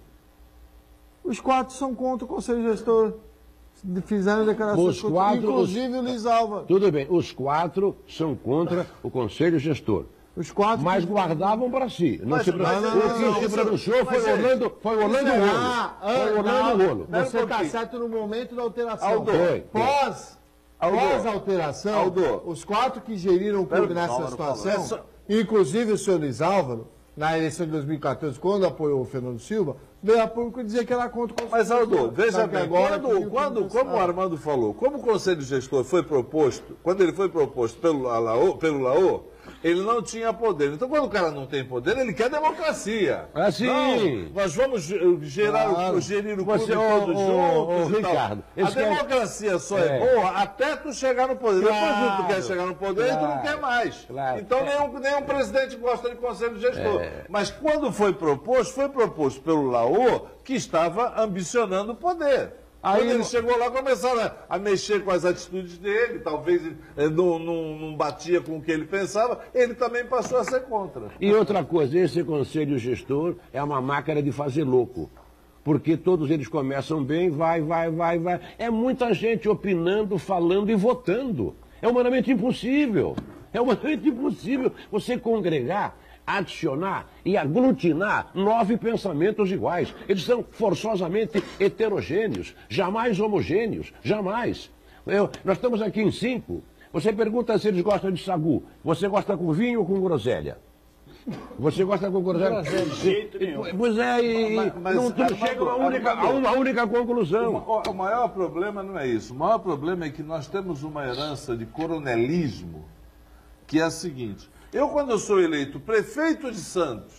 Os quatro são contra o Conselho Gestor. Fizeram declaração os quatro, inclusive os... o Luiz Alva. Tudo bem, os quatro são contra o Conselho Gestor. Os quatro mas que... guardavam para si. Não mas, se mas, não, o que não, se não, pronunciou foi é... Orlando, foi Orlando é... Rolo. Ah, foi Orlando Rolo. Você está certo no momento da alteração. Aldo, foi. Pós, Aldo, pós alteração, Aldo, os quatro que geriram o clube nessa situação, só... inclusive o senhor Luiz Álvaro, na eleição de dois mil e quatorze, quando apoiou o Fernando Silva, veio a público dizer que era contra o Conselho. Mas, Aldo, veja bem, agora quando, quando, como o Armando falou, como o Conselho Gestor foi proposto, quando ele foi proposto pelo Laô, pelo Laô, ele não tinha poder. Então, quando o cara não tem poder, ele quer democracia. É sim. Não, nós vamos gerar claro. o, gerir o clube Você, todos juntos. O Ricardo, a democracia só é. é boa até tu chegar no poder. Claro. Depois tu quer chegar no poder claro. e tu não quer mais. Claro. Então, é. nenhum, nenhum presidente gosta de conselho gestor. É. Mas quando foi proposto, foi proposto pelo Laô, que estava ambicionando o poder. Aí Quando ele chegou lá, começaram a, a mexer com as atitudes dele, talvez eh, não, não, não batia com o que ele pensava, ele também passou a ser contra. E outra coisa, esse conselho gestor é uma máquina de fazer louco. Porque todos eles começam bem, vai, vai, vai, vai. É muita gente opinando, falando e votando. É humanamente impossível. É humanamente impossível você congregar, adicionar e aglutinar nove pensamentos iguais. Eles são forçosamente heterogêneos, jamais homogêneos, jamais. Eu, nós estamos aqui em cinco. Você pergunta se eles gostam de sagu. Você gosta com vinho ou com groselha? Você gosta com groselha? De jeito nenhum. Pois é, e mas, mas, não, tu chega a uma única, a uma única conclusão. O, o maior problema não é isso. O maior problema é que nós temos uma herança de coronelismo, que é a seguinte: eu, quando eu sou eleito prefeito de Santos,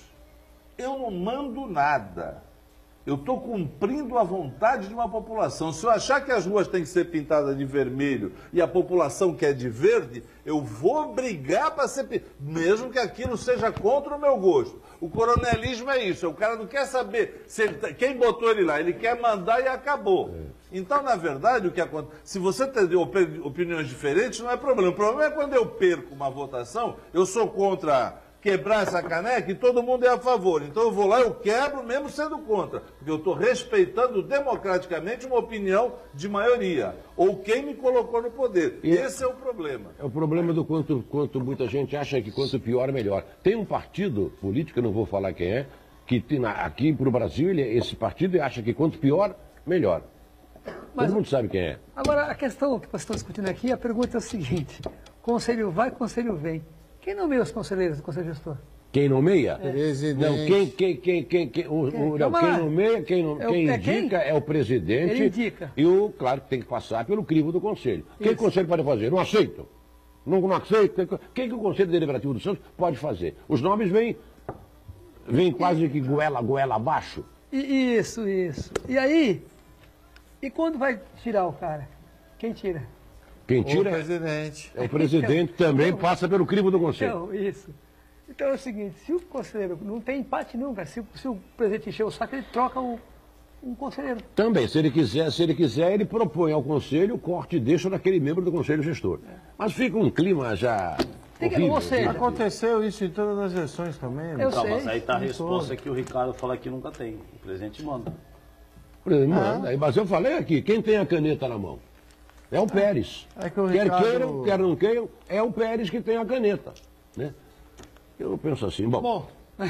eu não mando nada. Eu estou cumprindo a vontade de uma população. Se eu achar que as ruas têm que ser pintadas de vermelho e a população quer de verde, eu vou brigar para ser pintada, mesmo que aquilo seja contra o meu gosto. O coronelismo é isso. O cara não quer saber se ele tá... quem botou ele lá. Ele quer mandar e acabou. Então, na verdade, o que acontece? Se você tem opiniões diferentes, não é problema. O problema é quando eu perco uma votação, eu sou contra quebrar essa caneca e todo mundo é a favor. Então eu vou lá, eu quebro mesmo sendo contra. Porque eu estou respeitando democraticamente uma opinião de maioria. Ou quem me colocou no poder. E esse é o problema. É o problema do quanto, quanto muita gente acha que quanto pior, melhor. Tem um partido político, eu não vou falar quem é, que tem, aqui para o Brasil, ele, esse partido acha que quanto pior, melhor. Mas, todo mundo sabe quem é. Agora, a questão que vocês estão discutindo aqui, a pergunta é a seguinte: conselho vai, conselho vem. Quem nomeia os conselheiros do Conselho Gestor? Quem nomeia? É. Presidente. Não, quem, quem, quem, quem, quem, o, o, não, quem nomeia, quem, no, é o, quem é indica quem? é o presidente. Ele indica. E o, claro, que tem que passar pelo crivo do conselho. O que o conselho pode fazer? Não aceito. Não, não aceito. O que, que o Conselho Deliberativo do Santos pode fazer? Os nomes vêm, vêm quase que goela, goela abaixo. E, isso, isso. E aí, e quando vai tirar o cara? Quem tira? Quem tira o presidente. É o presidente, então, também então, passa pelo crivo do conselho. Então, isso. Então é o seguinte, se o conselheiro não tem empate nunca, se, se o presidente encher o saco, ele troca o, um conselheiro. Também, se ele quiser, se ele quiser, ele propõe ao conselho o corte e deixa daquele membro do conselho gestor. É. Mas fica um clima já tem que, horrível. Você, aconteceu isso em todas as eleições também. Eu não, sei. Mas aí está a resposta que o Ricardo fala que nunca tem. O presidente manda. O presidente manda. Ah. Mas eu falei aqui, quem tem a caneta na mão? É o Pérez. É que o quer Ricardo... queiram, quer não queiram, é o Pérez que tem a caneta. Né? Eu penso assim, bom... Bom,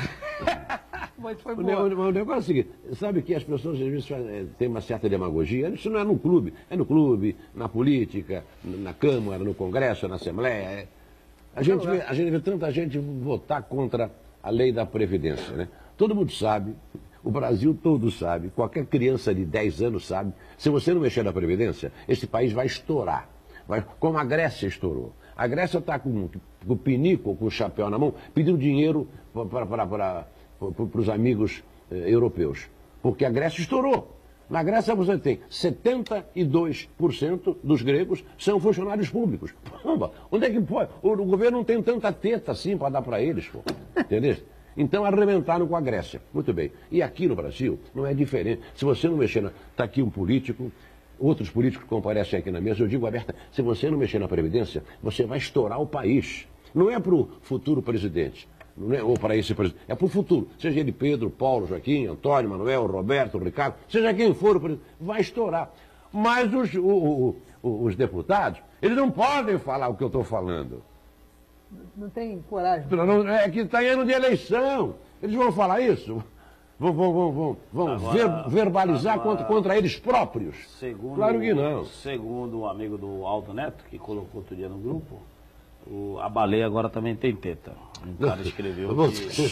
mas foi o, o, o negócio é o seguinte, sabe que as pessoas às vezes fazem, têm uma certa demagogia, isso não é no clube, é no clube, na política, na Câmara, no Congresso, na Assembleia. É. A, gente vê, a gente vê tanta gente votar contra a lei da Previdência. Né? Todo mundo sabe, o Brasil todo sabe, qualquer criança de dez anos sabe, se você não mexer na Previdência, esse país vai estourar, vai, como a Grécia estourou. A Grécia está com, com o pinico, com o chapéu na mão, pedindo dinheiro para os amigos eh, europeus. Porque a Grécia estourou. Na Grécia você tem setenta e dois por cento dos gregos são funcionários públicos. Pamba, onde é que pode? O, o governo não tem tanta teta assim para dar para eles, pô. Entendeu? Então arrebentaram com a Grécia. Muito bem. E aqui no Brasil não é diferente. Se você não mexer na... Está aqui um político... Outros políticos comparecem aqui na mesa, eu digo aberta, se você não mexer na Previdência, você vai estourar o país. Não é para o futuro presidente, não é, ou para esse presidente, é para o futuro. Seja ele Pedro, Paulo, Joaquim, Antônio, Manuel, Roberto, Ricardo, seja quem for o presidente, vai estourar. Mas os, o, o, os deputados, eles não podem falar o que eu estou falando. Não tem coragem. Não, é que está em ano de eleição. Eles vão falar isso? Vão, vão, vão, vão, vão agora, ver, verbalizar agora, contra, contra eles próprios? Segundo, claro que não. Segundo um amigo do Aldo Neto, que colocou outro dia no grupo, o, a baleia agora também tem teta. Um cara escreveu que...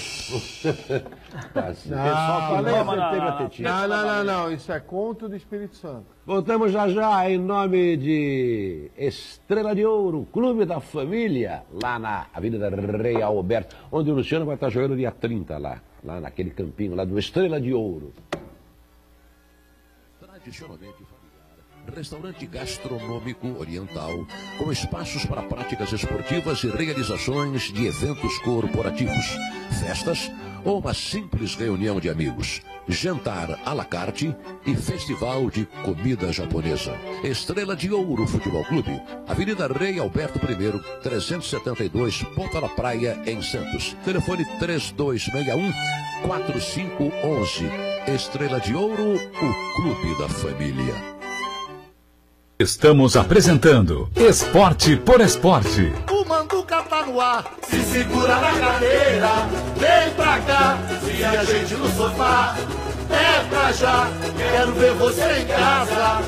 Não, não, não, não, não, isso é conto do Espírito Santo. Voltamos já já em nome de Estrela de Ouro, Clube da Família, lá na Avenida Rei Alberto, onde o Luciano vai estar jogando dia trinta lá. Lá naquele campinho, lá do Estrela de Ouro. Tradicionalmente familiar, restaurante gastronômico oriental, com espaços para práticas esportivas e realizações de eventos corporativos, festas ou uma simples reunião de amigos, jantar à la carte e festival de comida japonesa. Estrela de Ouro Futebol Clube, Avenida Rei Alberto I, trezentos e setenta e dois, Ponta da Praia, em Santos. Telefone três dois seis um, quatro cinco um um. Estrela de Ouro, o Clube da Família. Estamos apresentando Esporte por Esporte. O Manduca tá no ar, se segura na cadeira, vem pra cá, se a gente no sofá, é pra já, quero ver você em casa,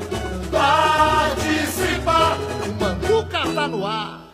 participar, o Manduca tá no ar.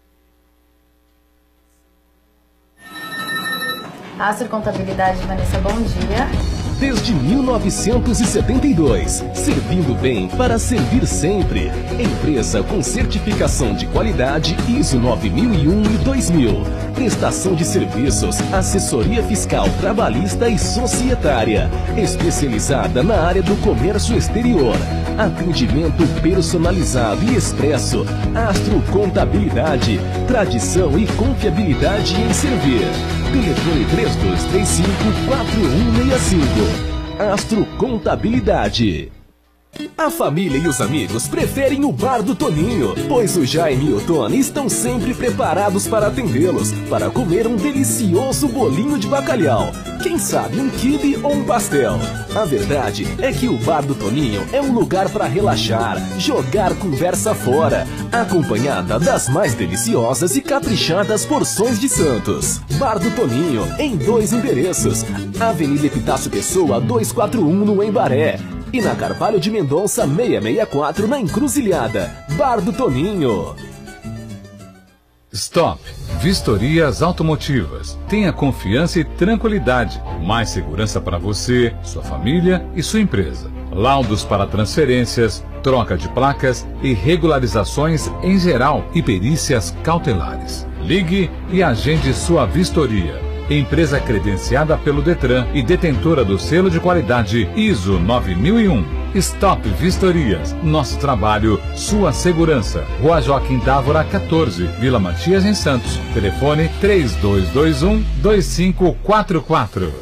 Astro Contabilidade, Vanessa, bom dia. Desde mil novecentos e setenta e dois, servindo bem para servir sempre. Empresa com certificação de qualidade I S O nove mil e um e dois mil. Prestação de serviços, assessoria fiscal, trabalhista e societária. Especializada na área do comércio exterior. Atendimento personalizado e expresso. Astro Contabilidade. Tradição e confiabilidade em servir. Telefone três dois três cinco, quatro um seis cinco. Astro Contabilidade. A família e os amigos preferem o Bar do Toninho, pois o Jaime e o Tony estão sempre preparados para atendê-los, para comer um delicioso bolinho de bacalhau, quem sabe um quibe ou um pastel. A verdade é que o Bar do Toninho é um lugar para relaxar, jogar conversa fora, acompanhada das mais deliciosas e caprichadas porções de Santos. Bar do Toninho, em dois endereços, Avenida Epitácio Pessoa duzentos e quarenta e um no Embaré, e na Carvalho de Mendonça seiscentos e sessenta e quatro na Encruzilhada. Bar do Toninho. Stop. Vistorias automotivas. Tenha confiança e tranquilidade. Mais segurança para você, sua família e sua empresa. Laudos para transferências, troca de placas e regularizações em geral e perícias cautelares. Ligue e agende sua vistoria. Empresa credenciada pelo Detran e detentora do selo de qualidade I S O nove mil e um. Stop Vistorias. Nosso trabalho, sua segurança. Rua Joaquim Dávora, quatorze, Vila Matias, em Santos. Telefone três dois dois um, dois cinco quatro quatro.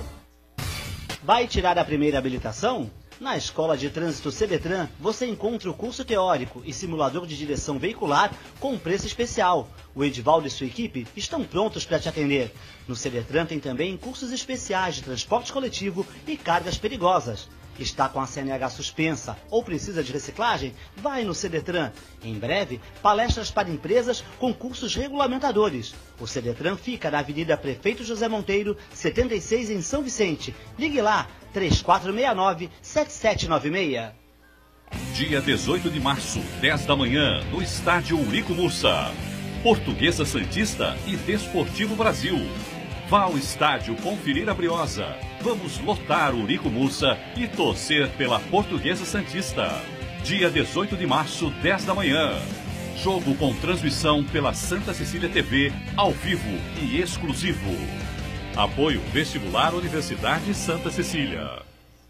Vai tirar a primeira habilitação? Na Escola de Trânsito Cedetran, você encontra o curso teórico e simulador de direção veicular com preço especial. O Edivaldo e sua equipe estão prontos para te atender. No Cedetran tem também cursos especiais de transporte coletivo e cargas perigosas. Está com a C N H suspensa ou precisa de reciclagem? Vai no Cedetran. Em breve, palestras para empresas com cursos regulamentadores. O Cedetran fica na Avenida Prefeito José Monteiro, setenta e seis, em São Vicente. Ligue lá, três quatro seis nove, sete sete nove seis. Dia dezoito de março, dez da manhã, no estádio Eurico Mussa. Portuguesa Santista e Desportivo Brasil. Vá ao estádio conferir a Briosa. Vamos lotar o Eurico Mussa e torcer pela Portuguesa Santista. Dia dezoito de março, dez da manhã. Jogo com transmissão pela Santa Cecília T V, ao vivo e exclusivo. Apoio Vestibular Universidade Santa Cecília.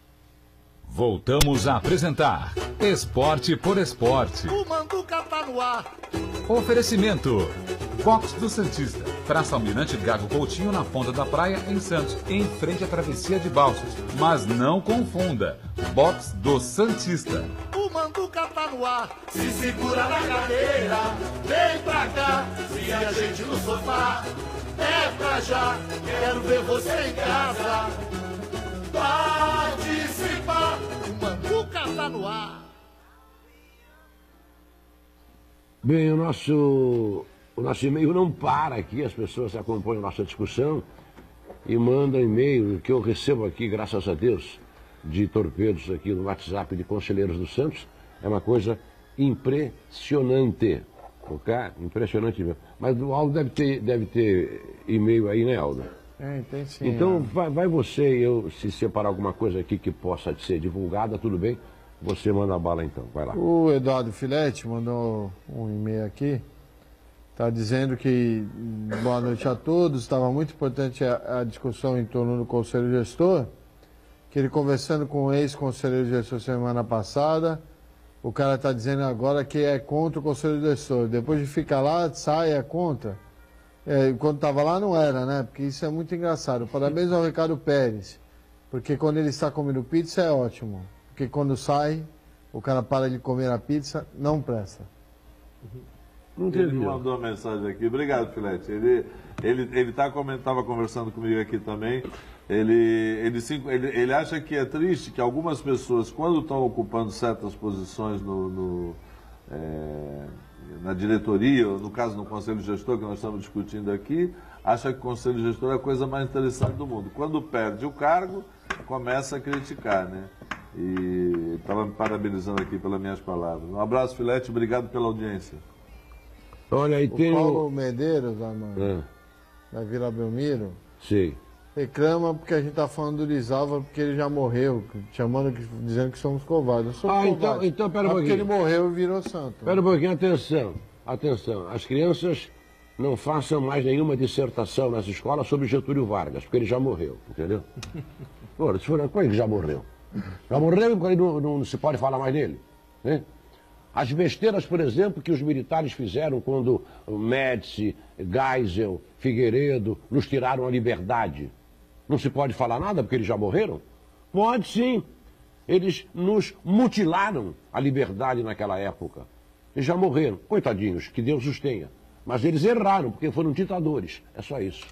Voltamos a apresentar Esporte por Esporte. O Manduca tá no ar. Oferecimento. Box do Santista. Praça Almirante Gago Coutinho, na Ponta da Praia, em Santos, em frente à Travessia de Balsas. Mas não confunda. Box do Santista. O Manduca tá no ar. Se segura na cadeira, vem pra cá. Se a gente no sofá, é pra já. Quero ver você em casa participar. O Manduca tá no ar. Bem, o nosso, o nosso e-mail não para aqui, as pessoas acompanham a nossa discussão e mandam e-mail que eu recebo aqui, graças a Deus, de torpedos aqui no WhatsApp de Conselheiros do Santos. É uma coisa impressionante, ok? Impressionante mesmo. Mas o Aldo deve ter, deve ter e-mail aí, né, Aldo? É, tem sim. Então, é. vai, vai você e eu, se separar alguma coisa aqui que possa ser divulgada, tudo bem? Você manda a bala então, vai lá. O Eduardo Filete mandou um e-mail aqui. Está dizendo que boa noite a todos. Estava muito importante a, a discussão em torno do Conselho Gestor. Que ele conversando com o ex-conselheiro gestor semana passada, o cara está dizendo agora que é contra o Conselho Gestor. Depois de ficar lá, sai, é contra. É, quando estava lá não era, né? Porque isso é muito engraçado. Parabéns ao Ricardo Pérez. Porque quando ele está comendo pizza é ótimo. Porque quando sai, o cara para de comer a pizza, não presta. Não ele mandou uma mensagem aqui. Obrigado, Filete. Ele ele ele tá estava conversando comigo aqui também. Ele ele, ele ele acha que é triste que algumas pessoas, quando estão ocupando certas posições no, no é, na diretoria, ou no caso no Conselho Gestor, que nós estamos discutindo aqui, acha que o Conselho Gestor é a coisa mais interessante do mundo. Quando perde o cargo, começa a criticar, né? E estava me parabenizando aqui pelas minhas palavras. Um abraço, Filete, obrigado pela audiência. Olha, aí o tem Paulo o... Medeiros, Armando, é. da Vila Belmiro, Sim. reclama porque a gente está falando do Lisalva porque ele já morreu, chamando, dizendo que somos covardes. Eu sou ah, covarde. então, então pera um pouquinho. Porque ele morreu e virou santo. Espera um pouquinho, atenção, atenção. As crianças não façam mais nenhuma dissertação nas escolas sobre Getúlio Vargas, porque ele já morreu, entendeu? Pô, se for, como é que já morreu? Já morreu e não, não se pode falar mais dele, né? As besteiras, por exemplo, que os militares fizeram quando Médici, Geisel, Figueiredo nos tiraram a liberdade. Não se pode falar nada porque eles já morreram? Pode sim. Eles nos mutilaram a liberdade naquela época. Eles já morreram. Coitadinhos, que Deus os tenha. Mas eles erraram porque foram ditadores. É só isso.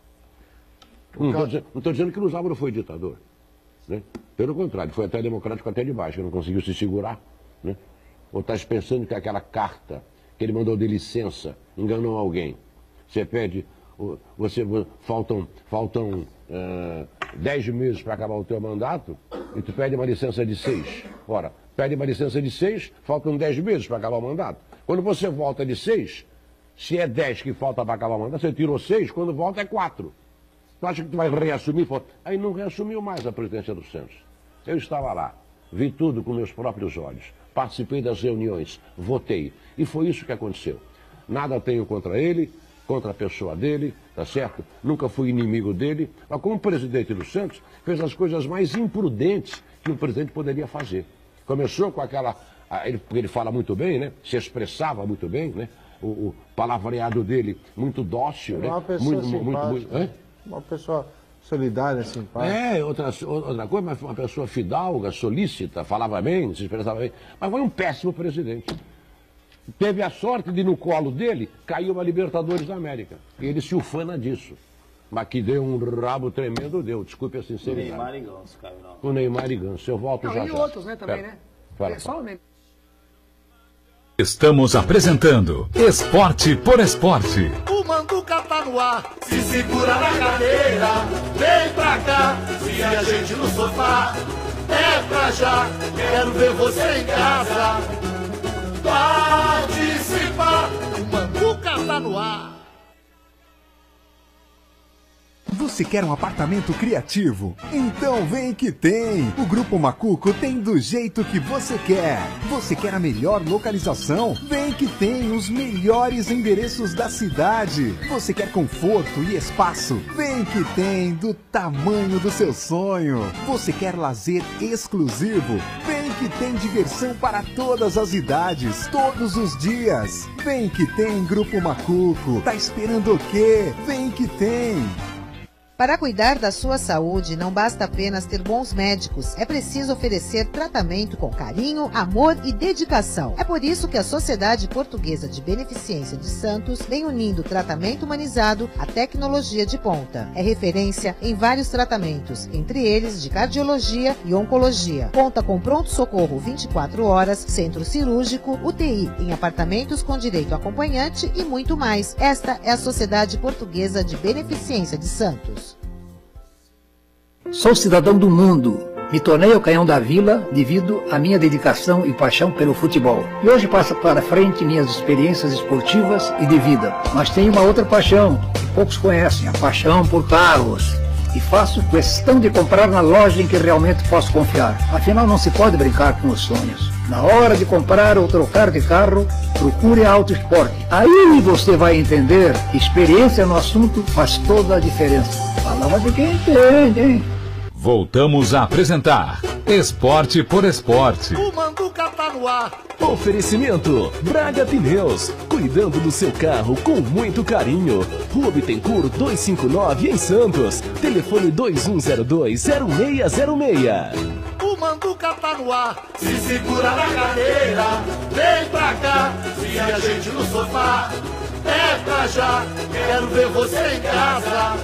Não estou dizendo, não estou dizendo que Luiz Álvaro foi ditador, né? Pelo contrário, foi até democrático até de baixo, que não conseguiu se segurar, né? Ou está pensando que aquela carta que ele mandou de licença enganou alguém? Você pede, você, faltam, faltam uh, dez meses para acabar o teu mandato e tu pede uma licença de seis. Ora, pede uma licença de seis, faltam dez meses para acabar o mandato. Quando você volta de seis, Se é dez que falta para acabar o mandato, você tirou seis, quando volta é quatro. Tu acha que tu vai reassumir? Aí não reassumiu mais a presidência do Santos. Eu estava lá, vi tudo com meus próprios olhos, participei das reuniões, votei. E foi isso que aconteceu. Nada tenho contra ele, contra a pessoa dele, tá certo? Nunca fui inimigo dele, mas como presidente do Santos, fez as coisas mais imprudentes que um presidente poderia fazer. Começou com aquela, ele, ele fala muito bem, né? Se expressava muito bem, né? O, o palavreado dele muito dócil, né? Uma pessoa muito, simpática, muito, muito, uma pessoa solidária, simpática. É, outra, outra coisa, mas uma pessoa fidalga, solícita, falava bem, se expressava bem, mas foi um péssimo presidente. Teve a sorte de, no colo dele, caiu uma Libertadores da América. E ele se ufana disso. Mas que deu um rabo tremendo, deu. Desculpe a sinceridade. O Neymar e Ganso, caiu não. O Neymar e Ganso. Eu volto não, já e já. outros, né, também, Pera. né? Fala, É, só o Neymar. Estamos apresentando Esporte por Esporte. O Manduca tá no ar, se segura na cadeira, vem pra cá, se a gente no sofá, é pra já, quero ver você em casa, participar, o Manduca tá no ar. Você quer um apartamento criativo? Então vem que tem! O Grupo Macuco tem do jeito que você quer. Você quer a melhor localização? Vem que tem os melhores endereços da cidade. Você quer conforto e espaço? Vem que tem do tamanho do seu sonho. Você quer lazer exclusivo? Vem que tem diversão para todas as idades, todos os dias. Vem que tem Grupo Macuco. Tá esperando o quê? Vem que tem! Para cuidar da sua saúde, não basta apenas ter bons médicos. É preciso oferecer tratamento com carinho, amor e dedicação. É por isso que a Sociedade Portuguesa de Beneficência de Santos vem unindo tratamento humanizado à tecnologia de ponta. É referência em vários tratamentos, entre eles de cardiologia e oncologia. Conta com pronto-socorro vinte e quatro horas, centro cirúrgico, U T I em apartamentos com direito a acompanhante e muito mais. Esta é a Sociedade Portuguesa de Beneficência de Santos. Sou cidadão do mundo. Me tornei o canhão da vila devido à minha dedicação e paixão pelo futebol. E hoje passo para frente minhas experiências esportivas e de vida. Mas tenho uma outra paixão, que poucos conhecem, a paixão por carros. E faço questão de comprar na loja em que realmente posso confiar. Afinal, não se pode brincar com os sonhos. Na hora de comprar ou trocar de carro, procure a Auto Sport. Aí você vai entender que experiência no assunto faz toda a diferença. Palavra de quem entende, hein? Voltamos a apresentar Esporte por Esporte. O Manduca tá no ar. Oferecimento Braga Pneus, cuidando do seu carro com muito carinho. Rua Bittencourt duzentos e cinquenta e nove em Santos. Telefone dois um zero dois zero seis zero seis. O Manduca tá no ar, se segura na cadeira, vem pra cá, se a gente no sofá, é pra já, quero ver você em casa,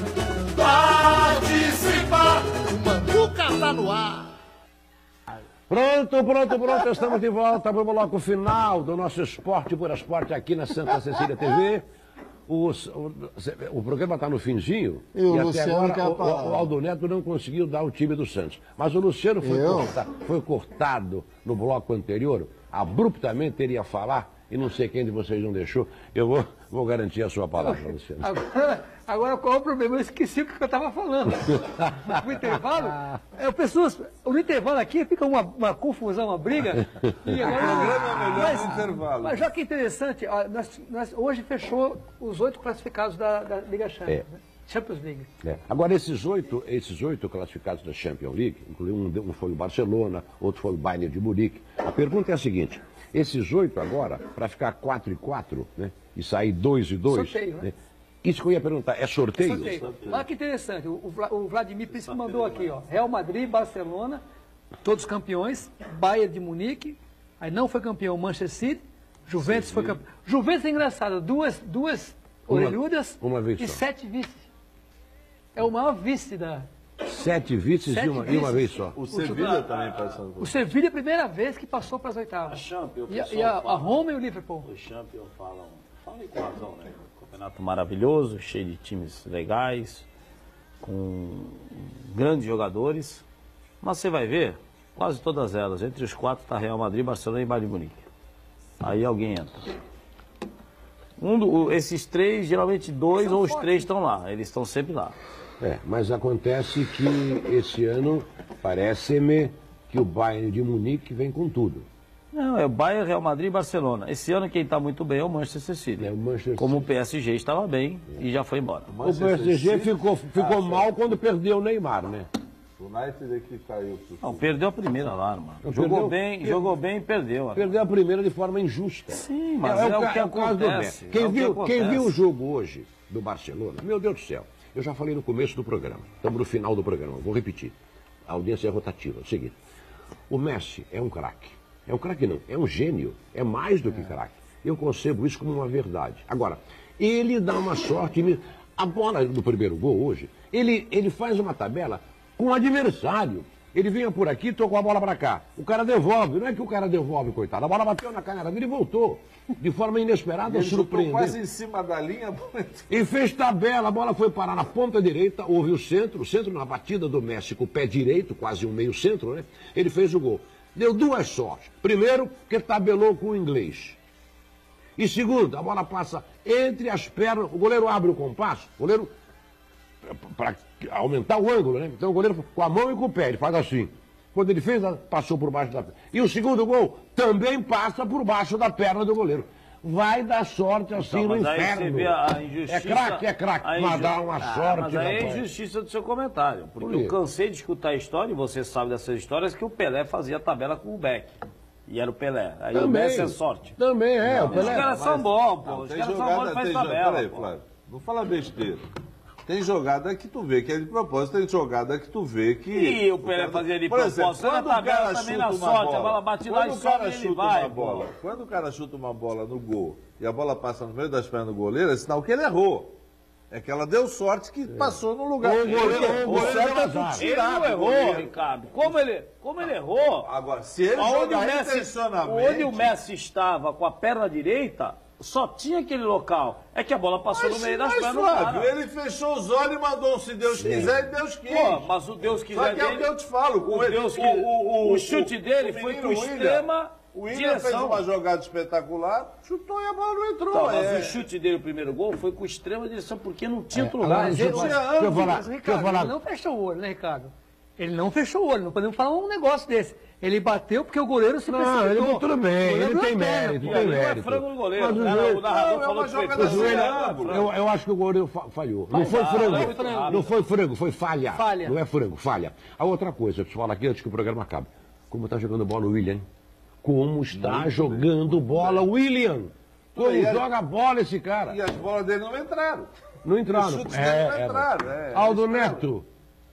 participar, o Manduca tá no ar. Pronto, pronto, pronto, estamos de volta para o bloco final do nosso Esporte por Esporte aqui na Santa Cecília T V. O, o, o programa está no finzinho e, o e até Luciano agora o, o Aldo Neto não conseguiu dar o time do Santos. Mas o Luciano foi, corta, foi cortado no bloco anterior, abruptamente teria falar e não sei quem de vocês não deixou. Eu vou, vou garantir a sua palavra, Luciano. Agora, agora qual é o problema? Eu esqueci o que eu estava falando. No intervalo, é, pessoas, no intervalo aqui fica uma, uma confusão, uma briga. E agora, mas, intervalo. Mas já que interessante, ó, nós, nós, hoje fechou os oito classificados da, da Liga Champions, é. né? Champions League. É. Agora, esses oito, esses oito classificados da Champions League, incluindo um, um foi o Barcelona, outro foi o Bayern de Munique. A pergunta é a seguinte: esses oito agora, para ficar quatro e quatro, né, e sair dois e dois, sorteio, né? Né, isso que eu ia perguntar, é sorteio? É sorteio. Olha que interessante, o, o Vladimir Príncipe mandou aqui, ó, Real Madrid, Barcelona, todos campeões, Bayern de Munique, aí não foi campeão Manchester City, Juventus Sim, foi campeão. Juventus é engraçado, duas, duas uma, orelhudas uma vez e só. sete vices. É o maior vice da... Sete vices e uma, uma vez só. O Sevilha também passando por O Sevilha é a primeira vez que passou para as oitavas. A Champions, e a, e a, a Roma e o Liverpool. Os Champions falam, falam com razão, né? Campeonato maravilhoso, cheio de times legais, com grandes jogadores. Mas você vai ver, quase todas elas, entre os quatro está Real Madrid, Barcelona e Bayern de Munique. Aí alguém entra. Um do, esses três, geralmente dois São ou os fortes. três estão lá, eles estão sempre lá. É, mas acontece que esse ano parece-me que o Bayern de Munique vem com tudo. Não, é o Bayern, Real Madrid e Barcelona. Esse ano quem está muito bem é o Manchester City. É, o Manchester Como City. o P S G estava bem e já foi embora. O P S G ficou, ficou ah, mal quando perdeu o Neymar, né? O United aqui caiu. Não, perdeu a primeira lá, mano. Jogou, perdeu, bem, per... jogou bem e perdeu. Mano. Perdeu a primeira de forma injusta. Sim, mas é, é, é o que é acontece. Quem, é viu, que quem viu o jogo hoje do Barcelona, meu Deus do céu, eu já falei no começo do programa, estamos no final do programa, vou repetir. A audiência é rotativa. É o seguinte, o Messi é um craque. É um craque não, é um gênio, é mais do que craque. Eu concebo isso como uma verdade. Agora, ele dá uma sorte, a bola do primeiro gol hoje, ele, ele faz uma tabela com o adversário. Ele vinha por aqui, tocou a bola para cá. O cara devolve, não é que o cara devolve, coitado. A bola bateu na canela dele e voltou. De forma inesperada, ele surpreendente. quase em cima da linha. E fez tabela, a bola foi parar na ponta direita, houve o centro, o centro na batida do Messi com o pé direito, quase um meio centro, né? Ele fez o gol. Deu duas sortes. Primeiro, que tabelou com o inglês. E segundo, a bola passa entre as pernas, o goleiro abre o compasso, o goleiro, para aumentar o ângulo, né? Então o goleiro com a mão e com o pé, ele faz assim. Quando ele fez, passou por baixo da perna. E o segundo gol também passa por baixo da perna do goleiro. Vai dar sorte assim então, no inferno. A injustiça, é craque, é craque, mas inju... dá uma ah, sorte. Mas aí é a injustiça do seu comentário. Porque por eu cansei de escutar a história, e você sabe dessas histórias, que o Pelé fazia tabela com o Beck. E era o Pelé. Aí também, o Messi é sorte. Também é, não, o Pelé. Os caras são bons, pô. Os caras são bons e fazem tabela. Peraí, Flávio, não fala besteira. Tem jogada que tu vê que é de propósito, tem jogada que tu vê que... E o Pelé fazia de propósito, na tabela também na sorte, a bola bate lá e sobe e ele vai. Bola, quando o cara chuta uma bola no gol e a bola passa no meio das pernas do goleiro, é sinal que ele errou. É que ela deu sorte que é. passou no lugar. O goleiro, o certo é tu tirar. Ele não errou, Ricardo. Como ele, como ele errou... Agora, se ele jogar intencionalmente... Onde o Messi estava com a perna direita... Só tinha aquele local. É que a bola passou mas, no meio das pernas. Flávio, ele fechou os olhos e mandou se Deus Sim. quiser e Deus quis. Pô, mas o Deus quiser Só que dele, é o que eu te falo. Com o, ele, Deus o, que, o, o, o chute dele o foi pro extrema O William fez uma jogada espetacular, chutou e a bola não entrou. Então, é. Mas o chute dele, o primeiro gol, foi com extrema direção, porque não tinha é. outro lugar. Mas ele, mas, Ricardo, ele não fechou o olho, né, Ricardo? Ele não fechou o olho, não podemos falar um negócio desse. Ele bateu porque o goleiro se precipitou. Não, ele, tudo bem, ele tem mérito, tem mérito. É frango no goleiro. Mas o joelho, o narrador não, falou é que foi joelho, eu, eu acho que o goleiro falhou. Não foi frango, não foi frango, foi falha. falha. Não é frango, falha. A outra coisa, eu te falo aqui antes que o programa acabe. Como está jogando bola o William? Como está Muito jogando bem. bola o William? Como e joga a bola esse cara? E as bolas dele não entraram. Não entraram. Os chutes dele não entraram. É, Aldo Neto.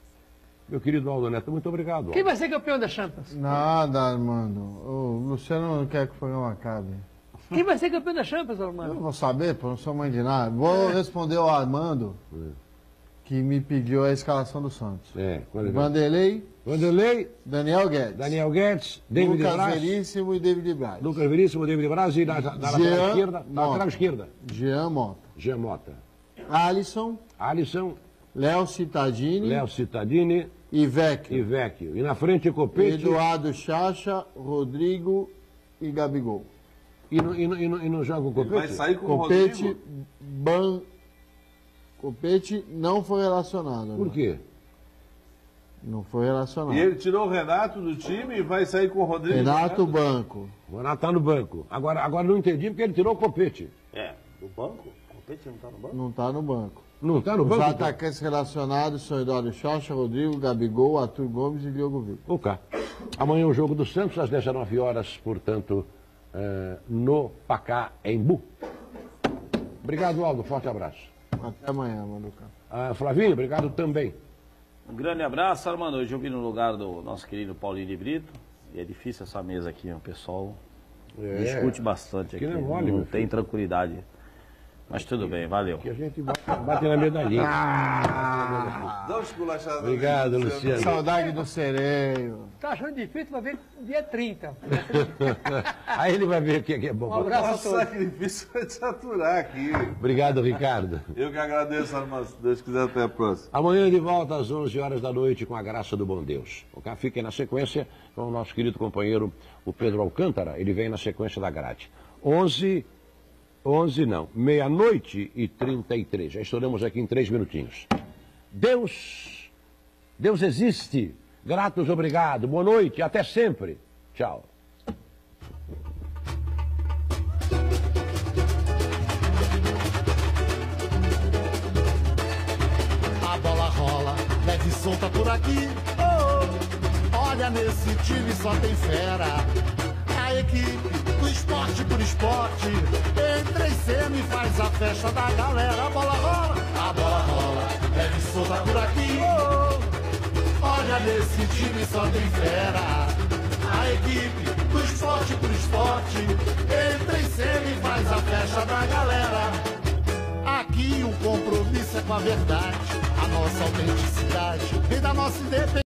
Meu querido Aldo Neto, muito obrigado. Aldo. Quem vai ser campeão da Champions? Nada, Armando. O Luciano não quer que o programa acabe. Quem vai ser campeão da Champions, Armando? Eu vou saber, pô, não sou mãe de nada. Vou responder ao Armando, que me pediu a escalação do Santos. É, qual é? Vanderlei, Vanderlei, Daniel Guedes. Daniel Guedes, David Lucas Braz. Veríssimo e David Braz. Lucas Veríssimo, David Braz e na, na, na lateral esquerda. Na lateral esquerda. Jean Mota. Jean Mota. Alisson. Alisson. Léo Cittadini. Léo Cittadini. E Vecchio. E Vecchio. E na frente, Copete. Eduardo Chacha, Rodrigo e Gabigol. E não, e não, e não, e não joga o Copete? Ele vai sair com Copete, o Rodrigo? Ban... Copete não foi relacionado. Por quê? Não foi relacionado. E ele tirou o Renato do time e vai sair com o Rodrigo? Renato, banco. O Renato tá no banco. Agora, agora não entendi porque ele tirou o Copete. É, do banco? O Copete não tá no banco? Não tá no banco. Não tá no Os banco? Os atacantes relacionados são Eduardo Chacha, Rodrigo, Gabigol, Arthur Gomes e Diogo Vitor. Ok. Amanhã o jogo do Santos, às dezenove horas, portanto, uh, no Pacaembu. Obrigado, Aldo. Forte abraço. Até amanhã, Manuca. Uh, Flavinho, obrigado também. Um grande abraço, Armando. Hoje eu vim no lugar do nosso querido Paulinho de Brito. E é difícil essa mesa aqui, o pessoal é. discute bastante aqui. Não, vale, não tem tranquilidade. Mas tudo bem, valeu. Que a gente bate, bate na medalhinha. Ah, dá um esculachado. Obrigado, Luciano. Saudade do sereio. Tá achando difícil, vai ver dia trinta. Aí ele vai ver o que é bom. Um abraço a todos. O sacrifício vai te aturar aqui. Obrigado, Ricardo. Eu que agradeço, Armando. Se Deus quiser, até a próxima. Amanhã de volta às onze horas da noite com a graça do bom Deus. Ok? Fiquem na sequência com o nosso querido companheiro, o Pedro Alcântara. Ele vem na sequência da grade. onze onze não, meia-noite e trinta e três. Já estouramos aqui em três minutinhos. Deus, Deus existe. Gratos, obrigado. Boa noite, até sempre. Tchau. A bola rola, leve e solta por aqui. Oh, olha, nesse time só tem fera. A equipe do esporte por esporte entra em cena e faz a festa da galera. A bola rola, a bola rola, leve e solta por aqui. Oh, olha, nesse time só tem fera. A equipe do esporte por esporte entra em cena e faz a festa da galera. Aqui o compromisso é com a verdade, a nossa autenticidade vem da nossa independência.